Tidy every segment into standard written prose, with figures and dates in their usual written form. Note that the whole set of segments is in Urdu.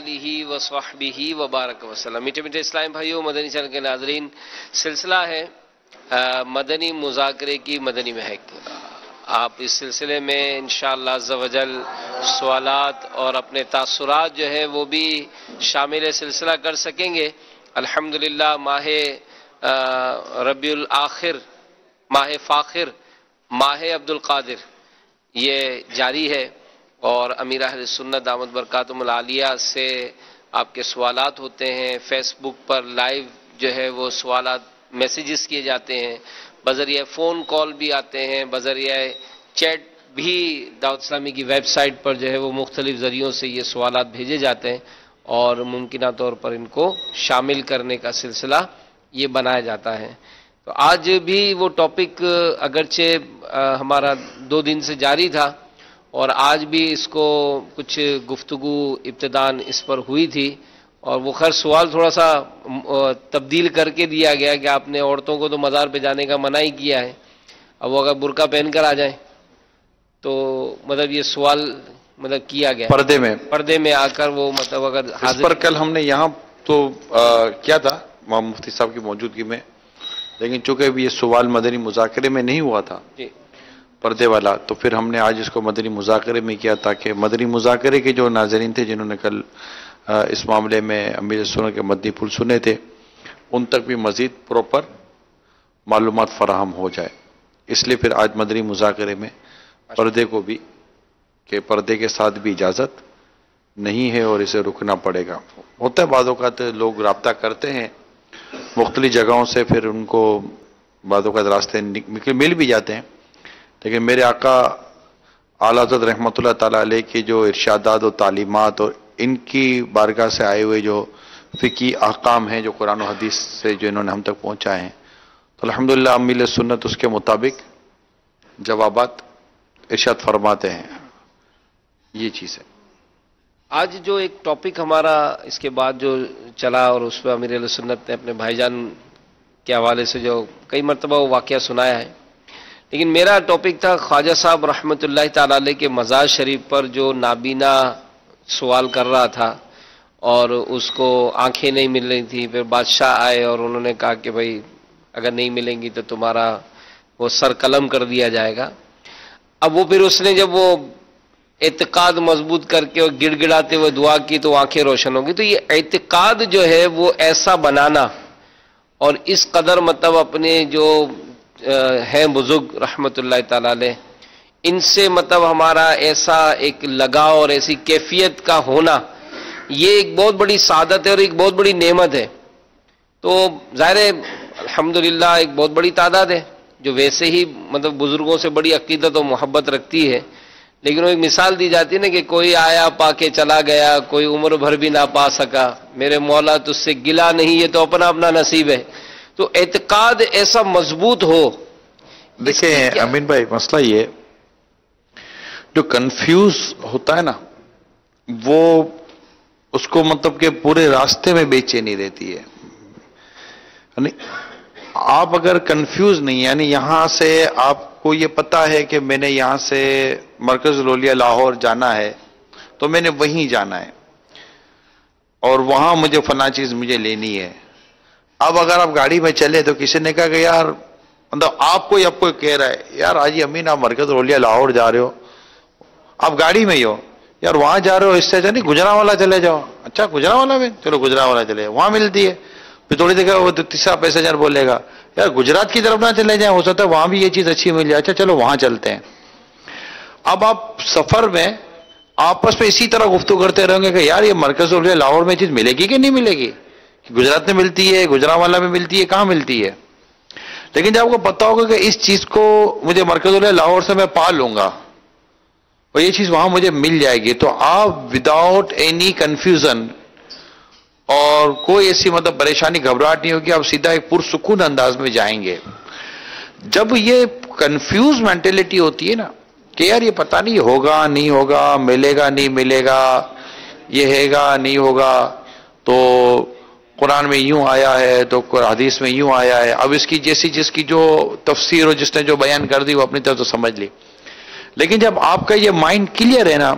آلہ وصحبہ وبارک وسلم۔ میٹھے میٹھے اسلام بھائیوں، مدنی چینل کے ناظرین، سلسلہ ہے مدنی مذاکرے کی مدنی مہک۔ آپ اس سلسلے میں انشاءاللہ عز و جل سوالات اور اپنے تاثرات جو ہے وہ بھی شامل سلسلہ کر سکیں گے۔ الحمدللہ ماہ ربیع الآخر، ماہ فاخر، ماہ عبد القادر یہ جاری ہے، اور امیر اہل سنت دامت برکاتہم العالیہ سے آپ کے سوالات ہوتے ہیں۔ فیس بک پر لائیو جو ہے وہ سوالات میسیجز کیے جاتے ہیں، بذریعہ فون کال بھی آتے ہیں، بذریعہ چیٹ بھی دعوت اسلامی کی ویب سائٹ پر جو ہے وہ مختلف ذریعوں سے یہ سوالات بھیجے جاتے ہیں، اور ممکنہ طور پر ان کو شامل کرنے کا سلسلہ یہ بنایا جاتا ہے۔ تو آج بھی وہ ٹاپک اگرچہ ہمارا 2 دن سے جاری تھا، اور آج بھی اس کو کچھ گفتگو ابتداً اس پر ہوئی تھی، اور وہ خیر سوال تھوڑا سا تبدیل کر کے دیا گیا کہ آپ نے عورتوں کو تو مزار پہ جانے کا منع ہی کیا ہے، اب وہ اگر برقع پہن کر آ جائیں تو مطلب یہ سوال مطلب کیا گیا پردے میں آ کر، وہ مطلب اگر اس پر کل ہم نے یہاں تو کیا تھا مفتی صاحب کی موجودگی میں، لیکن چونکہ یہ سوال مدنی مذاکرے میں نہیں ہوا تھا جی پردے والا، تو پھر ہم نے آج اس کو مدنی مذاکرے میں کیا، تاکہ مدنی مذاکرے کے جو ناظرین تھے جنہوں نے کل اس معاملے میں امیر سنت کے مدنی پھول سنے تھے، ان تک بھی مزید پروپر معلومات فراہم ہو جائے، اس لیے پھر آج مدنی مذاکرے میں پردے کو بھی، کہ پردے کے ساتھ بھی اجازت نہیں ہے اور اسے رکنا پڑے گا۔ ہوتا ہے بعض اوقات لوگ رابطہ کرتے ہیں مختلف جگہوں سے، پھر ان کو بعض اوقات راستے مل بھی جاتے ہیں، لیکن میرے آقا اعلیٰ حضرت رحمۃ اللہ تعالیٰ علیہ کی جو ارشادات و تعلیمات اور ان کی بارگاہ سے آئے ہوئے جو فقہی احکام ہیں جو قرآن و حدیث سے جو انہوں نے ہم تک پہنچائے ہیں، تو الحمدللہ امیل سنت اس کے مطابق جوابات ارشاد فرماتے ہیں۔ یہ چیز ہے۔ آج جو ایک ٹاپک ہمارا اس کے بعد جو چلا، اور اس پہ امیر اہل سنت نے اپنے بھائی جان کے حوالے سے جو کئی مرتبہ وہ واقعہ سنایا ہے، لیکن میرا ٹاپک تھا خواجہ صاحب رحمۃ اللہ تعالیٰ علیہ کے مزار شریف پر جو نابینا سوال کر رہا تھا، اور اس کو آنکھیں نہیں مل رہی تھی، پھر بادشاہ آئے اور انہوں نے کہا کہ بھائی اگر نہیں ملیں گی تو تمہارا وہ سر قلم کر دیا جائے گا۔ اب وہ پھر اس نے جب وہ اعتقاد مضبوط کر کے اور گڑ گڑاتے ہوئے دعا کی تو آنکھیں روشن ہو گئی۔ تو یہ اعتقاد جو ہے وہ ایسا بنانا، اور اس قدر مطلب اپنے جو ہیں بزرگ رحمۃ اللہ تعالی علیہ، ان سے مطلب ہمارا ایسا ایک لگاؤ اور ایسی کیفیت کا ہونا، یہ ایک بہت بڑی سعادت ہے اور ایک بہت بڑی نعمت ہے۔ تو ظاہر ہے الحمدللہ ایک بہت بڑی تعداد ہے جو ویسے ہی مطلب بزرگوں سے بڑی عقیدت و محبت رکھتی ہے، لیکن وہ ایک مثال دی جاتی ہے نا کہ کوئی آیا پا کے چلا گیا، کوئی عمر بھر بھی نہ پا سکا، میرے مولا تجھ سے گلا نہیں، یہ تو اپنا اپنا نصیب ہے۔ تو اعتقاد ایسا مضبوط ہو۔ دیکھیں امین بھائی، مسئلہ یہ جو کنفیوز ہوتا ہے نا، وہ اس کو مطلب کہ پورے راستے میں بے چینی رہتی ہے۔ یعنی آپ اگر کنفیوز نہیں، یعنی یہاں سے آپ کو یہ پتا ہے کہ میں نے یہاں سے مرکز الاولیاء لاہور جانا ہے تو میں نے وہیں جانا ہے، اور وہاں مجھے فلاں چیز مجھے لینی ہے۔ اب اگر آپ گاڑی میں چلے تو کسی نے کہا کہ یار مطلب آپ کو کہہ رہا ہے یار حاجی امین آپ مرکز الاولیاء لاہور جا رہے ہو، آپ گاڑی میں ہی ہو، یار وہاں جا رہے ہو اس سے نہیں گجرانوالہ چلے جاؤ۔ اچھا گجرانوالہ میں، چلو گجرانوالہ چلے جاؤ، وہاں ملتی ہے۔ پھر تھوڑی دیر وہ تیسرا پیسنجر بولے گا یار گجرات کی طرف نہ چلے جائیں، ہو سکتا ہے وہاں بھی یہ چیز اچھی مل جائے، اچھا چلو وہاں چلتے ہیں۔ اب آپ سفر میں آپس میں اسی طرح گفتگو کرتے رہیں گے کہ یار یہ مرکز الاولیاء لاہور میں چیز ملے گی کہ نہیں ملے گی، گجرات میں ملتی ہے، گجرانوالہ میں ملتی ہے، کہاں ملتی ہے۔ لیکن جب آپ کو پتا ہوگا کہ اس چیز کو مجھے مرکز الاولیاء لاہور سے میں پا لوں گا اور یہ چیز وہاں مجھے مل جائے گی، تو آپ وداؤٹ اینی کنفیوژن اور کوئی ایسی مطلب پریشانی گھبراہٹ نہیں ہوگی، آپ سیدھا ایک پرسکون انداز میں جائیں گے۔ جب یہ کنفیوز مینٹلٹی ہوتی ہے نا کہ یار یہ پتہ نہیں ہوگا نہیں ہوگا، ملے گا نہیں ملے گا، یہ ہے گا نہیں ہوگا، تو قرآن میں یوں آیا ہے تو حدیث میں یوں آیا ہے، اب اس کی جیسی جس کی جو تفسیر ہو، جس نے جو بیان کر دی وہ اپنی طرف تو سمجھ لی۔ لیکن جب آپ کا یہ مائنڈ کلیئر ہے نا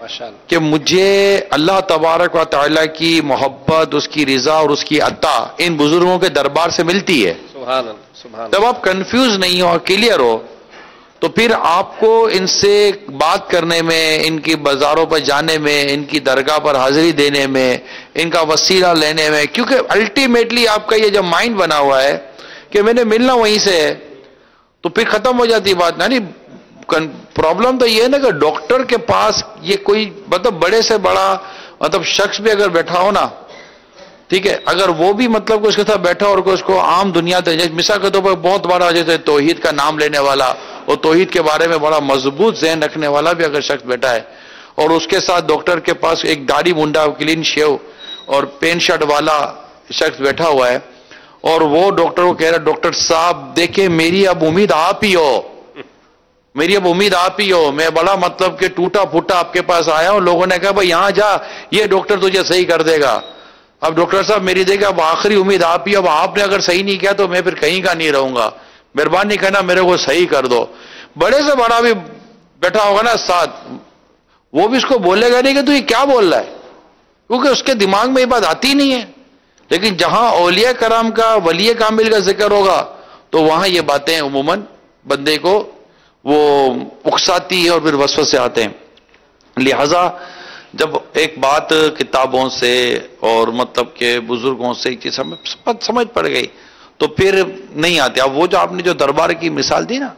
کہ مجھے اللہ تبارک و تعالیٰ کی محبت، اس کی رضا اور اس کی عطا ان بزرگوں کے دربار سے ملتی ہے. سبحان اللہ، سبحان اللہ. جب آپ کنفیوز نہیں ہو، کلیئر ہو، تو پھر آپ کو ان سے بات کرنے میں، ان کی بازاروں پر جانے میں، ان کی درگاہ پر حاضری دینے میں، ان کا وسیلہ لینے میں، کیونکہ الٹیمیٹلی آپ کا یہ جب مائنڈ بنا ہوا ہے کہ میں نے ملنا وہیں سے ہے، تو پھر ختم ہو جاتی بات. یعنی پرابلم تو یہ ہے نا کہ ڈاکٹر کے پاس یہ کوئی مطلب بڑے سے بڑا مطلب شخص بھی اگر بیٹھا ہو نا، ٹھیک ہے، اگر وہ بھی مطلب اس کے ساتھ بیٹھا اور اس کو عام دنیا مثال کے طور پر بہت بڑا جیسے توحید کا نام لینے والا اور توحید کے بارے میں بڑا مضبوط ذہن رکھنے والا بھی اگر شخص بیٹھا ہے، اور اس کے ساتھ ڈاکٹر کے پاس ایک داڑھی منڈا کلین شیو اور پین شرٹ والا شخص بیٹھا ہوا ہے، اور وہ ڈاکٹر کو کہہ رہا ہے ڈاکٹر صاحب دیکھیں میری اب امید آپ ہی ہو، میری اب امید آپ ہی ہو، میں بڑا مطلب کہ ٹوٹا پھوٹا آپ کے پاس آیا ہوں، لوگوں نے کہا بھائی یہاں جا یہ ڈاکٹر تجھے صحیح کر دے گا. اب ڈاکٹر صاحب میری دیکھیں اب آخری امید آپ ہی، اب آپ نے اگر صحیح نہیں کیا تو میں پھر کہیں کا نہیں رہوں گا، مہربانی کرنا میرے کو صحیح کر دو. بڑے سے بڑا بھی بیٹھا ہوگا نا ساتھ، وہ بھی اس کو بولے گا نہیں کہ تو یہ کیا بول رہا ہے، کیونکہ اس کے دماغ میں یہ بات آتی نہیں ہے. لیکن جہاں اولیاء کرام کا، ولی کامل کا ذکر ہوگا تو وہاں یہ باتیں عموماً بندے کو وہ اکساتی ہے اور پھر وسوسے آتے ہیں. لہذا جب ایک بات کتابوں سے اور مطلب کہ بزرگوں سے ایک چیز سمجھ پڑ گئی تو پھر نہیں آتے. اب وہ جو آپ نے جو دربار کی مثال دی نا،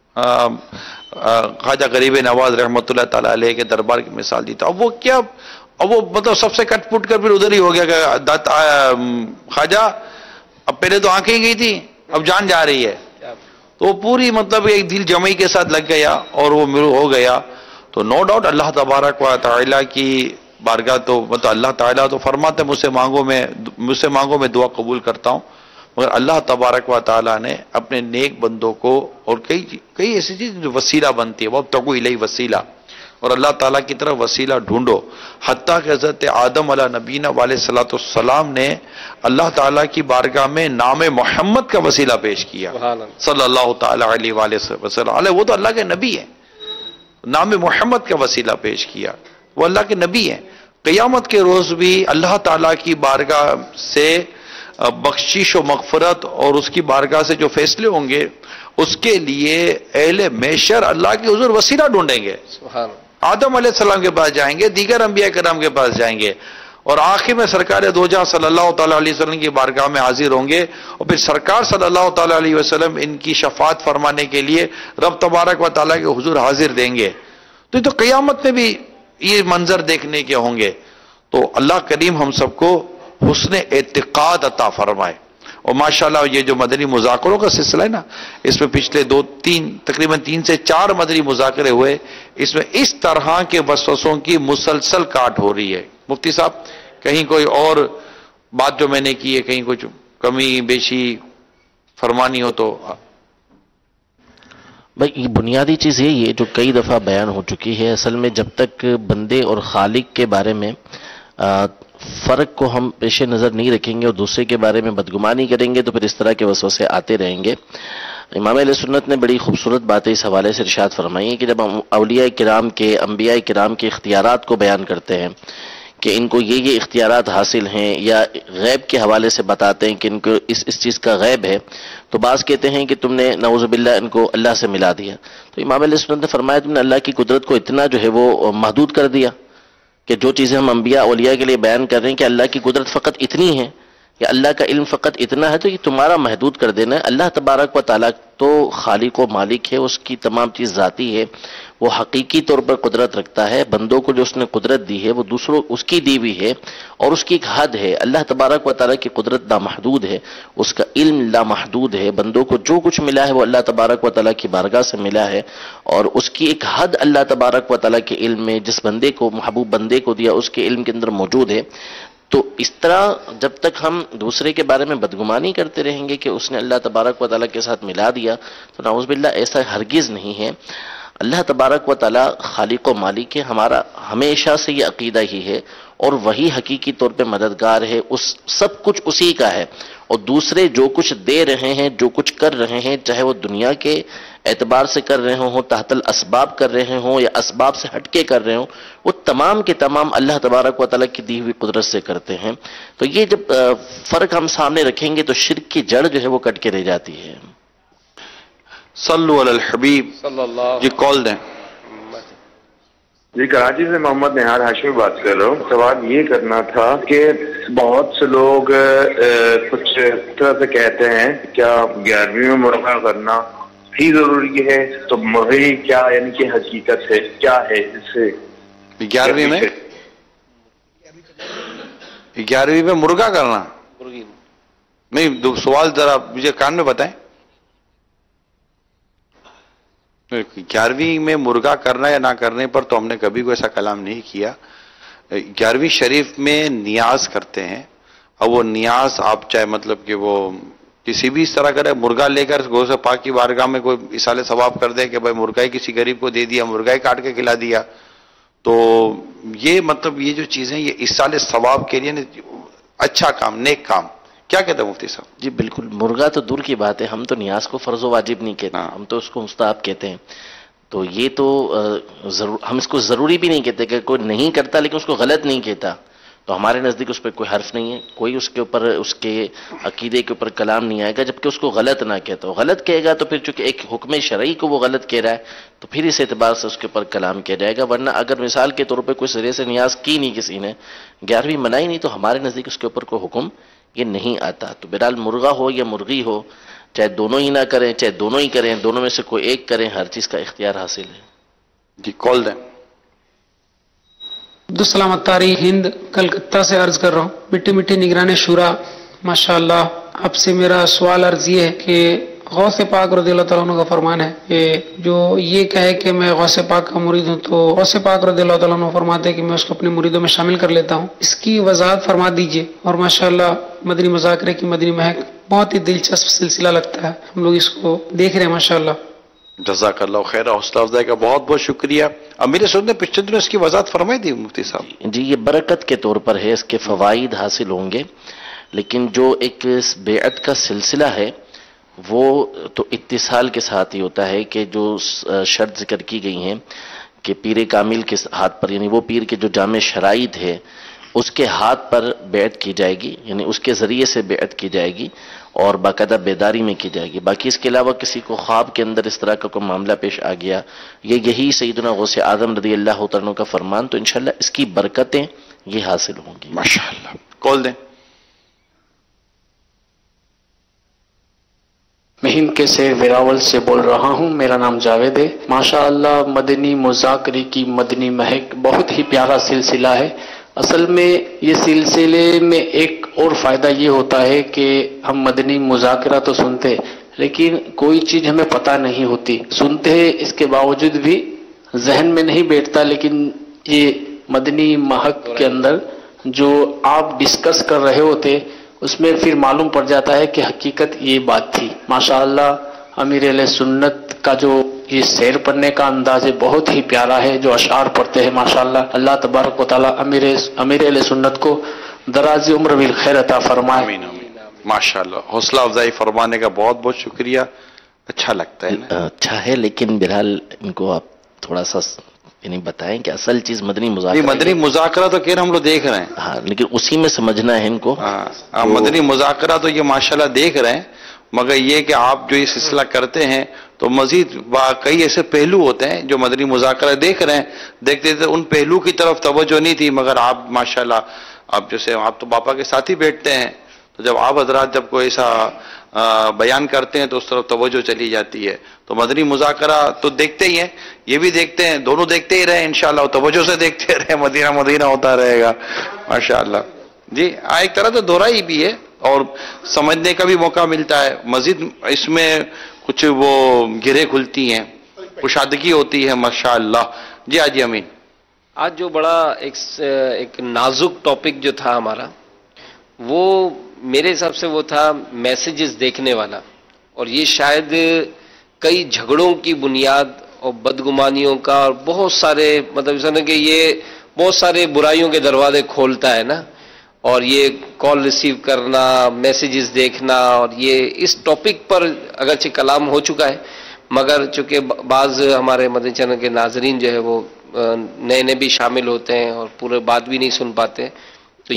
خواجہ غریب نواز رحمۃ اللہ تعالیٰ علیہ کے دربار کی مثال دی، تو اب وہ کیا، اب وہ مطلب سب سے کٹ پٹ کر پھر ادھر ہی ہو گیا کہ خواجہ اب پہلے تو آنکھیں گئی تھی اب جان جا رہی ہے، تو وہ پوری مطلب ایک دل جمعی کے ساتھ لگ گیا اور وہ ہو گیا. تو نو ڈاؤٹ اللہ تبارک و تعالیٰ کی بارگاہ تو مطلب اللہ تعالیٰ تو فرماتے مجھ سے مانگو میں دعا قبول کرتا ہوں، مگر اللہ تبارک و تعالیٰ نے اپنے نیک بندوں کو اور کئی ایسی چیز جو وسیلہ بنتی ہے، وابتغوا الیہ وسیلہ، اور اللہ تعالیٰ کی طرف وسیلہ ڈھونڈو. حتیٰ کہ حضرت آدم علیہ نبینا علیہ الصلوۃ والسلام نے اللہ تعالیٰ کی بارگاہ میں نام محمد کا وسیلہ پیش کیا صلی اللہ تعالیٰ علیہ وآلہ وسلم. وہ تو اللہ کے نبی ہیں، نام محمد کا وسیلہ پیش کیا، وہ اللہ کے نبی ہیں. قیامت کے روز بھی اللہ تعالیٰ کی بارگاہ سے بخشش و مغفرت اور اس کی بارگاہ سے جو فیصلے ہوں گے اس کے لیے اہل محشر اللہ کے حضور وسیلہ ڈھونڈیں گے. آدم علیہ السلام کے پاس جائیں گے، دیگر انبیاء کرام کے پاس جائیں گے، اور آخر میں سرکار دو جہاں صلی اللہ تعالیٰ علیہ وسلم کی بارگاہ میں حاضر ہوں گے، اور پھر سرکار صلی اللہ تعالیٰ علیہ وسلم ان کی شفاعت فرمانے کے لیے رب تبارک و تعالیٰ کے حضور حاضر دیں گے. تو یہ تو قیامت میں بھی یہ منظر دیکھنے کے ہوں گے. تو اللہ کریم ہم سب کو حسن اعتقاد عطا فرمائے. اور ماشاءاللہ یہ جو مدنی مذاکروں کا سلسلہ ہے نا، اس میں پچھلے تقریباً 3 سے 4 مدنی مذاکرے ہوئے، اس میں اس طرح کے وسوسوں کی مسلسل کاٹ ہو رہی ہے. مفتی صاحب کہیں کوئی اور بات جو میں نے کی ہے، کہیں کچھ کمی بیشی فرمانی ہو تو. بھائی بنیادی چیز یہی ہے جو کئی دفعہ بیان ہو چکی ہے، اصل میں جب تک بندے اور خالق کے بارے میں فرق کو ہم پیش نظر نہیں رکھیں گے اور دوسرے کے بارے میں بدگمانی کریں گے تو پھر اس طرح کے وسوسے آتے رہیں گے. امام اہل سنت نے بڑی خوبصورت باتیں اس حوالے سے ارشاد فرمائی ہیں کہ جب ہم اولیاء کرام کے، انبیاء کرام کے اختیارات کو بیان کرتے ہیں کہ ان کو یہ اختیارات حاصل ہیں، یا غیب کے حوالے سے بتاتے ہیں کہ ان کو اس چیز کا غیب ہے، تو بعض کہتے ہیں کہ تم نے نعوذ باللہ ان کو اللہ سے ملا دیا. تو امام علیہ السنت نے فرمایا تم نے اللہ کی قدرت کو اتنا جو ہے وہ محدود کر دیا کہ جو چیزیں ہم انبیاء اولیاء کے لیے بیان کر رہے ہیں کہ اللہ کی قدرت فقط اتنی ہے یا اللہ کا علم فقط اتنا ہے، تو یہ تمہارا محدود کر دینا ہے. اللہ تبارک و تعالیٰ تو خالق و مالک ہے، اس کی تمام چیز ذاتی ہے، وہ حقیقی طور پر قدرت رکھتا ہے. بندوں کو جو اس نے قدرت دی ہے وہ دوسروں اس کی دی ہوئی ہے اور اس کی ایک حد ہے. اللہ تبارک و تعالیٰ کی قدرت لامحدود ہے، اس کا علم لامحدود ہے. بندوں کو جو کچھ ملا ہے وہ اللہ تبارک و تعالیٰ کی بارگاہ سے ملا ہے، اور اس کی ایک حد اللہ تبارک و تعالیٰ کے علم میں جس بندے کو، محبوب بندے کو دیا، اس کے علم کے اندر موجود ہے. تو اس طرح جب تک ہم دوسرے کے بارے میں بدگمانی کرتے رہیں گے کہ اس نے اللہ تبارک و تعالیٰ کے ساتھ ملا دیا، تو نعوذ باللہ ایسا ہرگز نہیں ہے. اللہ تبارک و تعالیٰ خالق و مالک ہے، ہمارا ہمیشہ سے یہ عقیدہ ہی ہے، اور وہی حقیقی طور پہ مددگار ہے. سب کچھ اسی کا ہے، اور دوسرے جو کچھ دے رہے ہیں، جو کچھ کر رہے ہیں، چاہے وہ دنیا کے اعتبار سے کر رہے ہوں، تحت الاسباب کر رہے ہوں یا اسباب سے ہٹ کے کر رہے ہوں، وہ تمام کے تمام اللہ تبارک و تعالیٰ کی دی ہوئی قدرت سے کرتے ہیں. تو یہ جب فرق ہم سامنے رکھیں گے تو شرک کی جڑ جو ہے وہ کٹ کے رہ جاتی ہے. صلو علی الحبیب. صلی اللہ جی کال دیں. جی کراچی سے محمد نہار ہاشمی بات کر رہا ہوں. سوال یہ کرنا تھا کہ بہت سے لوگ کچھ طرح سے کہتے ہیں کیا 11ویں میں مرغہ کرنا ہی ضروری ہے؟ تو مرغی کیا یعنی کہ حقیقت ہے کیا ہے اس سے؟ 11ویں میں 11ویں میں مرغا کرنا مرغی نہیں. سوال ذرا مجھے کان میں بتائیں. 11ویں میں مرغا کرنا یا نہ کرنے پر تو ہم نے کبھی کوئی ایسا کلام نہیں کیا. 11ویں شریف میں نیاز کرتے ہیں، اور وہ نیاز آپ چاہے مطلب کہ وہ کسی بھی اس طرح کرے، مرغا لے کر غوث پاک کی بارگاہ میں کوئی اصال ثواب کر دے کہ بھائی مرغا کسی غریب کو دے دیا، مرغا کاٹ کے کھلا دیا، تو یہ مطلب یہ جو چیزیں یہ اصال ثواب کے لیے اچھا کام، نیک کام. کیا کہتے ہیں مفتی صاحب؟ جی بالکل، مرغا تو دور کی بات ہے، ہم تو نیاز کو فرض و واجب نہیں کہتے، ہم تو اس کو مستحب کہتے ہیں. تو یہ تو ہم اس کو ضروری بھی نہیں کہتے کہ کوئی نہیں کرتا لیکن اس کو غلط نہیں کہتا، تو ہمارے نزدیک اس پہ کوئی حرف نہیں ہے، کوئی اس کے اوپر اس کے عقیدے کے اوپر کلام نہیں آئے گا جبکہ اس کو غلط نہ کہتا ہو. غلط کہے گا تو پھر چونکہ ایک حکم شرعی کو وہ غلط کہہ رہا ہے تو پھر اس اعتبار سے اس کے اوپر کلام کیا جائے گا. ورنہ اگر مثال کے طور پہ کوئی سرے سے نیاز کی نہیں کسی نے، 11ویں منائی نہیں، تو ہمارے نزدیک اس کے اوپر کوئی حکم یہ نہیں آتا. تو بہرحال مرغا ہو یا مرغی ہو، چاہے دونوں ہی نہ کریں چاہے دونوں ہی کریں، دونوں میں سے کوئی ایک کریں، ہر چیز کا اختیار حاصل ہے. جی کال دیں. عبدالسلام اتاری ہند کلکتہ سے عرض کر رہا ہوں. مٹی مٹی نگران شورا، ماشاءاللہ آپ سے میرا سوال عرض یہ ہے کہ غوث پاک رضی اللہ تعالیٰ عنہ کا فرمان ہے کہ جو یہ کہے کہ میں غوث پاک کا مرید ہوں تو غوث پاک رضی اللہ تعالیٰ عنہ فرماتے ہیں کہ میں اس کو اپنے مریدوں میں شامل کر لیتا ہوں. اس کی وضاحت فرما دیجئے. اور ماشاءاللہ مدنی مذاکرے کی مدنی مہک بہت ہی دلچسپ سلسلہ لگتا ہے، ہم لوگ اس کو دیکھ رہے ہیں ماشاءاللہ. جزاک اللہ خیر. حوصلہ افزائی کا بہت بہت شکریہ. امیر سعود نے پچھلے دنوں اس کی وضاحت فرمائی تھی مفتی صاحب. جی یہ برکت کے طور پر ہے، اس کے فوائد حاصل ہوں گے، لیکن جو ایک بیعت کا سلسلہ ہے وہ تو اتصال کے ساتھ ہی ہوتا ہے کہ جو شرط ذکر کی گئی ہیں کہ پیر کامل کے ہاتھ پر، یعنی وہ پیر کے جو جامع شرائط ہے اس کے ہاتھ پر بیعت کی جائے گی، یعنی اس کے ذریعے سے بیعت کی جائے گی اور باقاعدہ بیداری میں کی جائے گی. باقی اس کے علاوہ کسی کو خواب کے اندر اس طرح کا کوئی معاملہ پیش آ گیا، یہی سیدنا غوث اعظم رضی اللہ تعالیٰ عنہ کا فرمان، تو انشاءاللہ اس کی برکتیں یہ حاصل ہوں گی. ماشاءاللہ. کال دیں. میں ہند کے سے ویراول سے بول رہا ہوں. میرا نام جاوید ہے. ماشاءاللہ مدنی مذاکرے کی مدنی مہک بہت ہی پیارا سلسلہ ہے. اصل میں یہ سلسلے میں ایک اور فائدہ یہ ہوتا ہے کہ ہم مدنی مذاکرہ تو سنتے لیکن کوئی چیز ہمیں پتہ نہیں ہوتی، سنتے ہیں اس کے باوجود بھی ذہن میں نہیں بیٹھتا، لیکن یہ مدنی مہک کے اندر جو آپ ڈسکس کر رہے ہوتے اس میں پھر معلوم پڑ جاتا ہے کہ حقیقت یہ بات تھی. ماشاءاللہ امیر اہل سنت کا جو یہ سیر پڑھنے کا انداز ہے بہت ہی پیارا ہے، جو اشعار پڑھتے ہیں ماشاءاللہ. اللہ تبارک و تعالی امیر اہل سنت کو دراز عمر بالخیر عطا فرمائے. آمین آمین. ماشاءاللہ. حوصلہ افزائی فرمانے کا بہت بہت شکریہ. اچھا لگتا ہے نا؟ اچھا ہے، لیکن بہرحال ان کو آپ تھوڑا سا یعنی بتائیں کہ اصل چیز مدنی مذاکرہ. مدنی مذاکرہ تو کہہ رہے ہم لوگ دیکھ رہے ہیں. ہاں لیکن اسی میں سمجھنا ہے ان کو. ہاں مدنی مذاکرہ تو یہ ماشاءاللہ دیکھ رہے ہیں، مگر یہ کہ آپ جو یہ سلسلہ کرتے ہیں تو مزید کئی ایسے پہلو ہوتے ہیں جو مدنی مذاکرہ دیکھ رہے ہیں، دیکھتے تھے ان پہلو کی طرف توجہ نہیں تھی، مگر آپ ماشاءاللہ آپ جیسے آپ تو باپا کے ساتھ ہی بیٹھتے ہیں، تو جب آپ حضرات جب کوئی ایسا بیان کرتے ہیں تو اس طرف توجہ چلی جاتی ہے. تو مدنی مذاکرہ تو دیکھتے ہی ہیں، یہ بھی دیکھتے ہیں، دونوں دیکھتے ہی رہے انشاءاللہ، توجہ سے دیکھتے رہے، مدینہ مدینہ ہوتا رہے گا ماشاءاللہ. جی ایک طرح تو دوہرائی بھی ہے اور سمجھنے کا بھی موقع ملتا ہے، مزید اس میں کچھ وہ گرے کھلتی ہیں، کشادگی ہوتی ہے ماشاءاللہ. جی آجی امین. آج جو بڑا ایک نازک ٹاپک جو تھا ہمارا، وہ میرے حساب سے وہ تھا میسیجز دیکھنے والا، اور یہ شاید کئی جھگڑوں کی بنیاد اور بدگمانیوں کا اور بہت سارے مطلب کہ یہ بہت سارے برائیوں کے دروازے کھولتا ہے نا. اور یہ کال ریسیو کرنا، میسیجز دیکھنا، اور یہ اس ٹاپک پر اگرچہ کلام ہو چکا ہے مگر چونکہ بعض ہمارے مدنی چینل کے ناظرین جو ہے وہ نئے نئے بھی شامل ہوتے ہیں اور پورے بات بھی نہیں سن پاتے، تو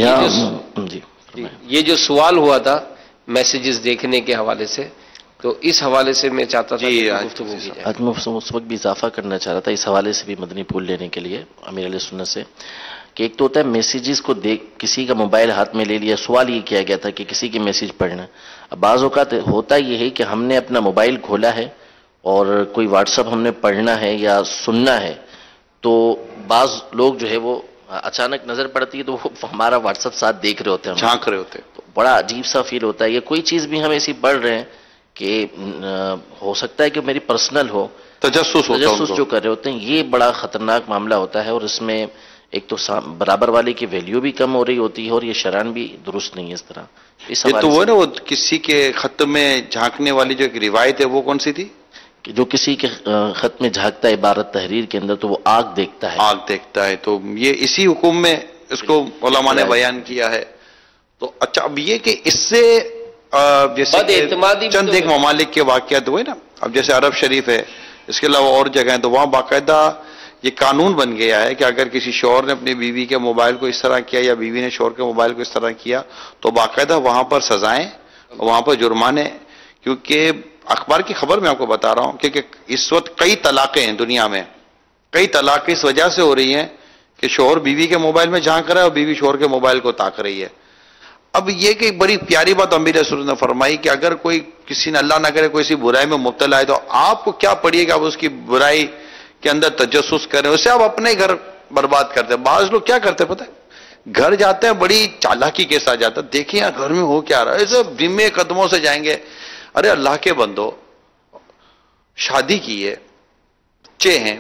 یہ جو سوال ہوا تھا میسیجز دیکھنے کے حوالے سے، تو اس حوالے سے میں چاہتا تھا کہ گفتگو کی جائے۔ آج میں اس وقت بھی اضافہ کرنا چاہ رہا تھا اس حوالے سے بھی مدنی پھول لینے کے لیے امیر علیہ سنت سے، کہ ایک تو ہوتا ہے میسیجز کو دیکھ کسی کا موبائل ہاتھ میں لے لیا، سوال یہ کیا گیا تھا کہ کسی کی میسیج پڑھنا۔ اب بعض اوقات ہوتا یہ ہے کہ ہم نے اپنا موبائل کھولا ہے اور کوئی واٹس ایپ ہم نے پڑھنا ہے یا سننا ہے، تو بعض لوگ جو ہے وہ اچانک نظر پڑتی ہے تو وہ ہمارا واٹس ایپ ساتھ دیکھ رہے ہوتے ہیں، جھانک رہے ہوتے ہیں، تو بڑا عجیب سا فیل ہوتا ہے۔ یا کوئی چیز بھی ہم ایسی پڑھ رہے ہیں کہ ہو سکتا ہے کہ میری پرسنل ہو، تجسس جو کر رہے ہوتے ہیں، یہ بڑا خطرناک معاملہ ہوتا ہے، اور اس میں ایک تو برابر والے کی ویلیو بھی کم ہو رہی ہوتی ہے اور یہ شرعاً بھی درست نہیں ہے اس طرح۔ یہ تو وہ نا، وہ کسی کے خط میں جھانکنے والی جو ایک روایت ہے وہ کون سی تھی؟ کہ جو کسی کے خط میں جھانکتا ہے عبارت تحریر کے اندر تو وہ آگ دیکھتا ہے، آگ دیکھتا ہے، تو یہ اسی حکم میں اس کو علماء نے بیان کیا ہے۔ تو اچھا، اب یہ کہ اس سے جیسے چند ایک ممالک کے واقعات ہوئے نا، اب جیسے عرب شریف ہے، اس کے علاوہ اور جگہیں، تو وہاں باقاعدہ یہ قانون بن گیا ہے کہ اگر کسی شوہر نے اپنی بیوی کے موبائل کو اس طرح کیا یا بیوی نے شوہر کے موبائل کو اس طرح کیا تو باقاعدہ وہاں پر سزائیں، وہاں پر جرمانے، کیونکہ اخبار کی خبر میں آپ کو بتا رہا ہوں کہ اس وقت کئی طلاقیں ہیں دنیا میں، کئی طلاقیں اس وجہ سے ہو رہی ہیں کہ شوہر بیوی کے موبائل میں جھانک رہا ہے اور بیوی شوہر کے موبائل کو تاک رہی ہے۔ اب یہ کہ بڑی پیاری بات امیر رسول نے فرمائی کہ اگر کوئی کسی نے اللہ نہ کرے کوئی سی برائی میں مبتلا ہے تو آپ کو کیا پڑیے کہ آپ اس کی برائی کے اندر تجسس کریں، اسے آپ اپنے گھر برباد کرتے ہیں۔ بعض لوگ کیا کرتے ہیں پتہ ہے، گھر جاتے ہیں بڑی چالاکی کے ساتھ جاتا ہے، دیکھیں یار گھر میں ہو کیا رہا ہے، ایسے دھیمے قدموں سے جائیں گے۔ ارے اللہ کے بندو، شادی کی ہے، بچے ہیں،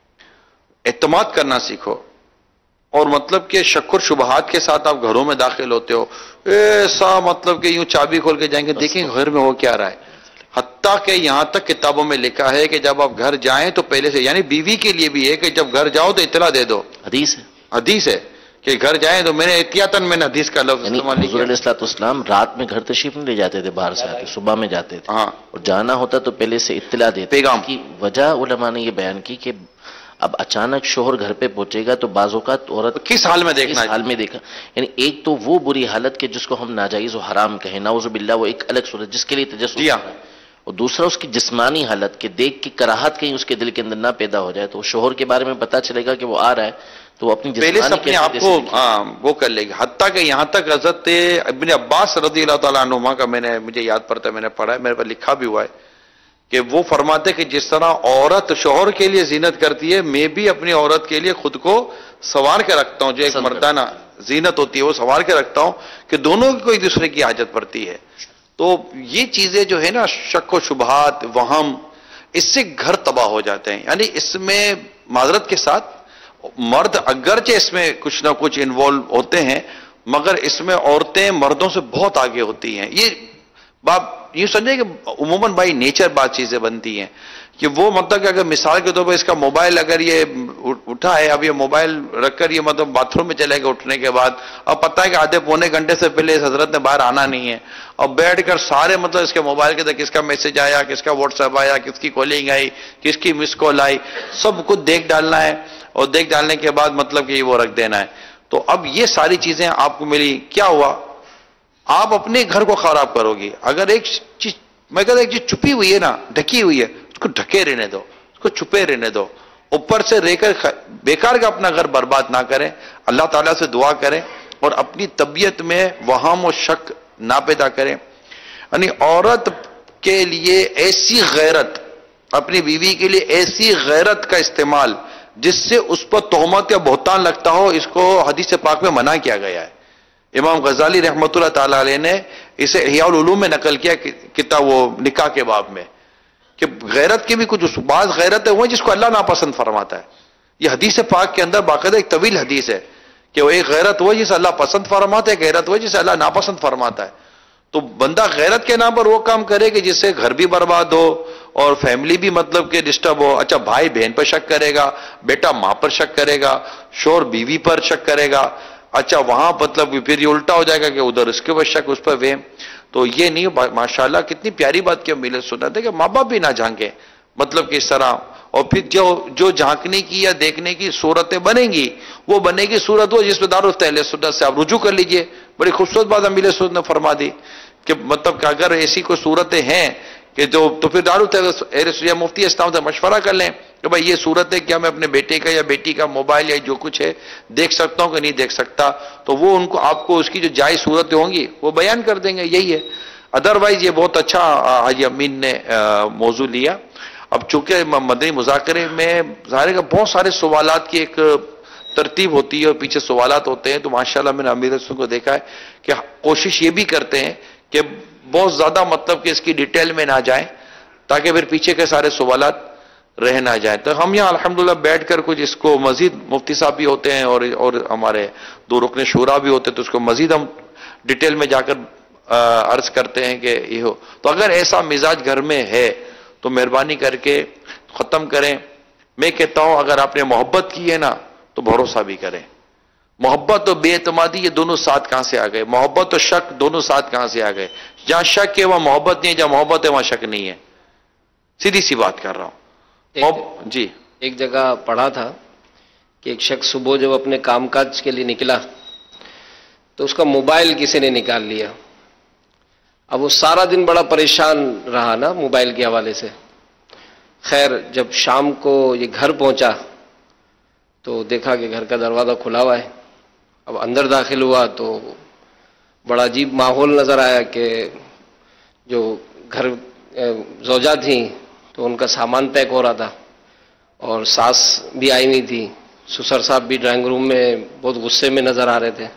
اعتماد کرنا سیکھو، اور مطلب کہ شک و شبہات کے ساتھ آپ گھروں میں داخل ہوتے ہو، ایسا مطلب کہ یوں چابی کھول کے جائیں گے، دیکھیں گھر میں ہو کیا رہا ہے۔ حتیٰ کہ یہاں تک کتابوں میں لکھا ہے کہ جب آپ گھر جائیں تو پہلے سے، یعنی بیوی کے لیے بھی ہے کہ جب گھر جاؤ تو اطلاع دے دو، حدیث ہے کہ گھر جائیں تو میں نے احتیاطاً میں نے حدیث کا لفظ استعمال نہیں کیا۔ حضور علیہ الصلوۃ والسلام رات میں گھر تشریف نہیں لے جاتے تھے، باہر سے آتے صبح میں جاتے تھے، اور جانا ہوتا تو پہلے سے اطلاع دیتے۔ پیغام کی وجہ علماء نے یہ بیان کی کہ اب اچانک شوہر گھر پہ پہنچے گا تو بعض اوقات عورت کس حال میں دیکھنا ہے، حال میں دیکھا، یعنی ایک تو وہ بری حالت کہ جس کو ہم ناجائز و حرام کہیں، نعوذ باللہ، وہ ایک الگ صورت جس کے لیے تجسس ہے، اور دوسرا اس کی جسمانی حالت کہ دیکھ کے کراہت کہیں اس کے دل کے اندر نہ پیدا ہو جائے، تو شوہر کے بارے میں پتا چلے گا کہ وہ آ رہا ہے تو وہ اپنی پہلے سے اپنے آپ کو وہ کر لے گی۔ حتیٰ کہ یہاں تک حضرت ابن عباس رضی اللہ تعالیٰ عنہما کا مجھے یاد پڑتا ہے، میں نے پڑھا ہے، میرے پر لکھا بھی ہوا ہے کہ وہ فرماتے کہ جس طرح عورت شوہر کے لیے زینت کرتی ہے، میں بھی اپنی عورت کے لیے خود کو سنوار کے رکھتا ہوں، جو ایک مردانہ زینت ہوتی ہے وہ سنوار کے رکھتا ہوں کہ دونوں کو ایک دوسرے کی حاجت پڑتی ہے۔ تو یہ چیزیں جو ہے نا، شک و شبہات، وہم، اس سے گھر تباہ ہو جاتے ہیں۔ یعنی اس میں معذرت کے ساتھ مرد اگرچہ اس میں کچھ نہ کچھ انوالو ہوتے ہیں، مگر اس میں عورتیں مردوں سے بہت آگے ہوتی ہیں۔ یہ بات یہ سمجھے کہ عموماً بائی نیچر بات چیزیں بنتی ہیں کہ وہ مطلب کہ اگر مثال کے طور پر اس کا موبائل اگر یہ اٹھا ہے، اب یہ موبائل رکھ کر یہ مطلب باتھ روم میں چلے گا اٹھنے کے بعد، اب پتہ ہے کہ آدھے پونے گھنٹے سے پہلے اس حضرت نے باہر آنا نہیں ہے، اب بیٹھ کر سارے مطلب اس کے موبائل کے اندر کس کا میسج آیا، کس کا واٹس ایپ آیا، کس کی کالنگ آئی، کس کی مس کال آئی، سب کچھ دیکھ ڈالنا ہے، اور دیکھ ڈالنے کے بعد مطلب کہ وہ رکھ دینا ہے۔ تو اب یہ ساری چیزیں آپ کو ملی، کیا ہوا؟ آپ اپنے گھر کو خراب کرو گی۔ اگر ایک چیز میں کہتا ایک چیز چھپی ہوئی ہے نا، ڈھکی ہوئی ہے، اس کو ڈھکے رہنے دو، اس کو چھپے رہنے دو، اوپر سے رہ کر بیکار کا اپنا گھر برباد نہ کریں، اللہ تعالیٰ سے دعا کریں اور اپنی طبیعت میں وہم و شک نہ پیدا کریں۔ یعنی عورت کے لیے ایسی غیرت، اپنی بیوی کے لیے ایسی غیرت کا استعمال جس سے اس پر تہمت یا بہتان لگتا ہو، اس کو حدیث پاک میں منع کیا گیا ہے۔ امام غزالی رحمۃ اللہ تعالی علیہ نے اسے احیاء العلوم میں نقل کیا، کتاب وہ نکاح کے باب میں، کہ غیرت کے بھی کچھ بعض غیرتیں وہ جس کو اللہ ناپسند فرماتا ہے۔ یہ حدیث پاک کے اندر باقاعدہ ایک طویل حدیث ہے کہ وہ ایک غیرت وہ جسے اللہ پسند فرماتا ہے، ایک غیرت وہ جسے اللہ ناپسند فرماتا ہے۔ تو بندہ غیرت کے نام پر وہ کام کرے کہ جس سے گھر بھی برباد ہو اور فیملی بھی مطلب کہ ڈسٹرب ہو۔ اچھا، بھائی بہن پر شک کرے گا، بیٹا ماں پر شک کرے گا، شوہر بیوی پر شک کرے گا، اچھا وہاں مطلب پھر یہ الٹا ہو جائے گا کہ ادھر اس کے پر شک، اس پر وہم۔ تو یہ نہیں، ماشاءاللہ کتنی پیاری بات کی ملت سنت ہے کہ ماں باپ بھی نہ جھانکیں، مطلب کہ اس طرح. اور پھر جو جھانکنے کی یا دیکھنے کی صورتیں بنیں گی وہ بنے گی صورت وہ جس میں دارالفت اہل سنت سے آپ رجوع کر لیجئے. بڑی خوبصورت بات امیر سنت نے فرما دی کہ مطلب کہ اگر ایسی کوئی صورتیں ہیں کہ جو تو پھر دارالفت اہل سنت یا مفتی اسلام سے مشورہ کر لیں کہ بھائی یہ صورت ہے کیا میں اپنے بیٹے کا یا بیٹی کا موبائل یا جو کچھ ہے دیکھ سکتا ہوں کہ نہیں دیکھ سکتا, تو وہ ان کو آپ کو اس کی جو جائز صورتیں ہوں گی وہ بیان کر دیں گے. یہی ہے. ادروائز یہ بہت اچھا حاجی امین نے موضوع لیا. اب چونکہ مدنی مذاکرے میں ظاہر ہے کہ بہت سارے سوالات کی ایک ترتیب ہوتی ہے اور پیچھے سوالات ہوتے ہیں, تو ماشاءاللہ میں نے امیر رسول کو دیکھا ہے کہ کوشش یہ بھی کرتے ہیں کہ بہت زیادہ مطلب کہ اس کی ڈیٹیل میں نہ جائیں تاکہ پھر پیچھے کے سارے سوالات رہ نہ جائیں. تو ہم یہاں الحمدللہ بیٹھ کر کچھ اس کو مزید مفتی صاحب بھی ہوتے ہیں اور ہمارے 2 رکن شورا بھی ہوتے ہیں, تو اس کو مزید ہم ڈیٹیل میں جا کر عرض کرتے ہیں کہ یہ ہو. تو اگر ایسا مزاج گھر میں ہے تو مہربانی کر کے ختم کریں. میں کہتا ہوں اگر آپ نے محبت کی ہے نا تو بھروسہ بھی کریں. محبت اور بے اعتمادی یہ دونوں ساتھ کہاں سے آ گئے؟ محبت اور شک دونوں ساتھ کہاں سے آ گئے؟ جہاں شک ہے وہاں محبت نہیں ہے, جہاں محبت ہے وہاں شک نہیں ہے. سیدھی سی بات کر رہا ہوں. جی ایک جگہ پڑھا تھا کہ ایک شخص صبح جب اپنے کام کاج کے لیے نکلا تو اس کا موبائل کسی نے نکال لیا. اب وہ سارا دن بڑا پریشان رہا نا موبائل کے حوالے سے. خیر جب شام کو یہ گھر پہنچا تو دیکھا کہ گھر کا دروازہ کھلا ہوا ہے. اب اندر داخل ہوا تو بڑا عجیب ماحول نظر آیا کہ جو گھر زوجہ تھیں تو ان کا سامان پیک ہو رہا تھا اور ساس بھی آئی ہوئی تھی. سسر صاحب بھی ڈرائنگ روم میں بہت غصے میں نظر آ رہے تھے.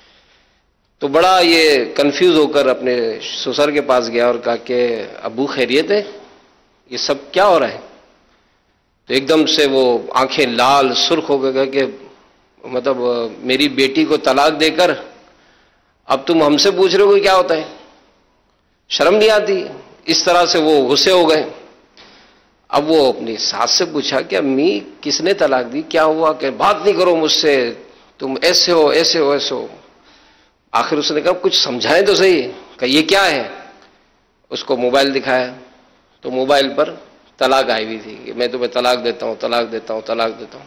تو بڑا یہ کنفیوز ہو کر اپنے سسر کے پاس گیا اور کہا کہ ابو خیریت ہے, یہ سب کیا ہو رہا ہے؟ تو ایک دم سے وہ آنکھیں لال سرخ ہو گئے کہ مطلب میری بیٹی کو طلاق دے کر اب تم ہم سے پوچھ رہے ہو کہ کیا ہوتا ہے, شرم نہیں آتی؟ اس طرح سے وہ غصے ہو گئے. اب وہ اپنی ساس سے پوچھا کہ امی کس نے طلاق دی, کیا ہوا کہ بات نہیں کرو مجھ سے, تم ایسے ہو ایسے ہو ایسے ہو. آخر اس نے کہا کچھ سمجھائیں تو صحیح کہ یہ کیا ہے. اس کو موبائل دکھایا تو موبائل پر طلاق آئی ہوئی تھی کہ میں تمہیں طلاق دیتا ہوں طلاق دیتا ہوں طلاق دیتا ہوں.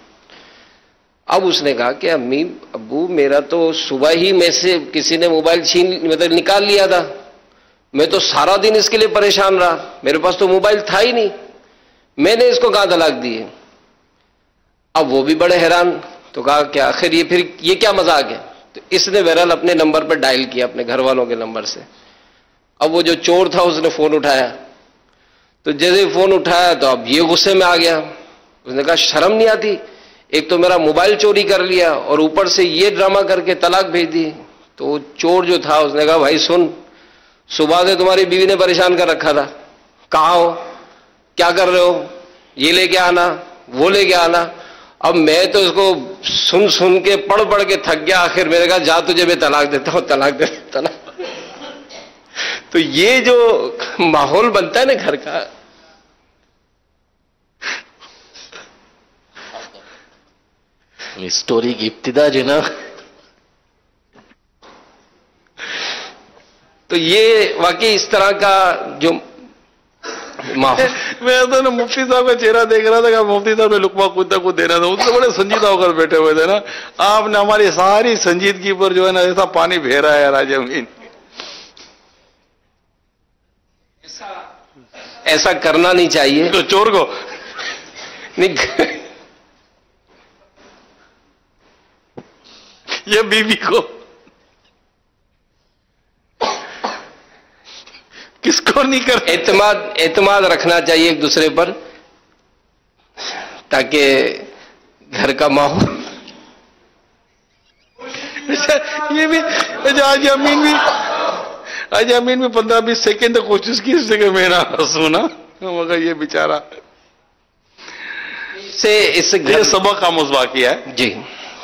اب اس نے کہا کہ امی ابو میرا تو صبح ہی میں سے کسی نے موبائل مطلب نکال لیا تھا, میں تو سارا دن اس کے لیے پریشان رہا, میرے پاس تو موبائل تھا ہی نہیں, میں نے اس کو کہاں طلاق دی ہے. اب وہ بھی بڑے حیران, تو کہا کہ آخر یہ پھر یہ کیا مذاق ہے. تو اس نے بہرحال اپنے نمبر پر ڈائل کیا اپنے گھر والوں کے نمبر سے. اب وہ جو چور تھا اس نے فون اٹھایا, تو جیسے فون اٹھایا تو اب یہ غصے میں آ گیا. اس نے کہا شرم نہیں آتی, ایک تو میرا موبائل چوری کر لیا اور اوپر سے یہ ڈرامہ کر کے طلاق بھیج دی. تو وہ چور جو تھا اس نے کہا بھائی سن, صبح سے تمہاری بیوی نے پریشان کر رکھا تھا, کہاں ہو, کیا کر رہے ہو, یہ لے کے آنا وہ لے کے آنا. اب میں تو اس کو سن سن کے پڑھ پڑھ کے تھک گیا. آخر میں نے کہا جا تجھے میں طلاق دیتا ہوں طلاق دیتا ہوں. تو یہ جو ماحول بنتا ہے نا گھر کا, اسٹوری کی ابتدا جو نا, تو یہ واقعی اس طرح کا جو ماحول. میں تو نا مفتی صاحب کا چہرہ دیکھ رہا تھا کہ مفتی صاحب نے لقمہ خود تک کو دینا تھا, اس سے بڑے سنجیدہ ہو کر بیٹھے ہوئے تھے نا. آپ نے ہماری ساری سنجیدگی پر جو ہے نا ایسا پانی بہ رہا ہے راج امین. ایسا کرنا نہیں چاہیے. تو چور کو نہیں, یہ بیوی کو کس کو نہیں کر. اعتماد رکھنا چاہیے ایک دوسرے پر تاکہ گھر کا ماحول. یہ بھی آج امین بھی 15-20 سیکنڈ کوشش کی اس سے کہ میں نہ سونا, مگر یہ بیچارہ اس یہ سبق آموز واقعہ ہے. جی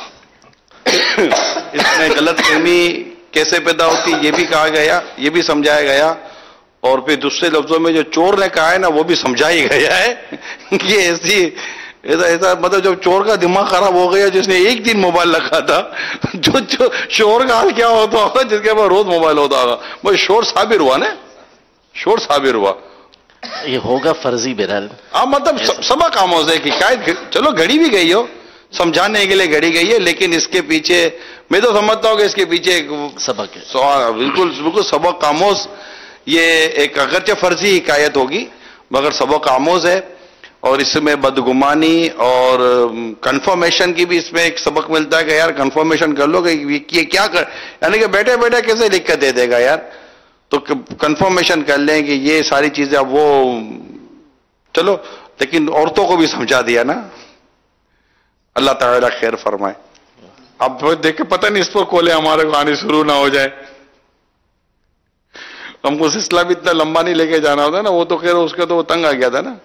اس میں غلط فہمی کیسے پیدا ہوتی یہ بھی کہا گیا, یہ بھی سمجھایا گیا, اور پھر دوسرے لفظوں میں جو چور نے کہا ہے نا وہ بھی سمجھائی گیا ہے. یہ ایسا مطلب جب چور کا دماغ خراب ہو گیا جس نے ایک دن موبائل رکھا تھا, جو شور کا حال کیا ہوتا ہوگا جس کے پاس روز موبائل ہوتا ہوگا. وہ شور صابر ہوا نا, شور صابر ہوا. یہ ہوگا فرضی بہرحال. ہاں مطلب سبق آموز ہے کہ چلو گھڑی بھی گئی ہو سمجھانے کے لیے گھڑی گئی ہے، لیکن اس کے پیچھے میں تو سمجھتا ہوں کہ اس کے پیچھے ایک سبق ہے. بالکل سبق آموز، یہ ایک اگرچہ فرضی حکایت ہوگی مگر سبق آموز ہے، اور اس میں بدگمانی اور کنفرمیشن کی بھی اس میں ایک سبق ملتا ہے کہ یار کنفرمیشن کر لو کہ یہ کیا کر، یعنی کہ بیٹھے بیٹھے کیسے لکھ کر دے دے گا یار، تو کنفرمیشن کر لیں کہ یہ ساری چیزیں وہ چلو. لیکن عورتوں کو بھی سمجھا دیا نا، اللہ تعالیٰ خیر فرمائے. اب دیکھیں پتہ نہیں اس پر کولے ہمارے کو آنے شروع نہ ہو جائے. ہم کو سلسلہ بھی اتنا لمبا نہیں لے کے جانا ہوتا نا، وہ تو خیر اس کا تو وہ تنگ آ گیا تھا نا.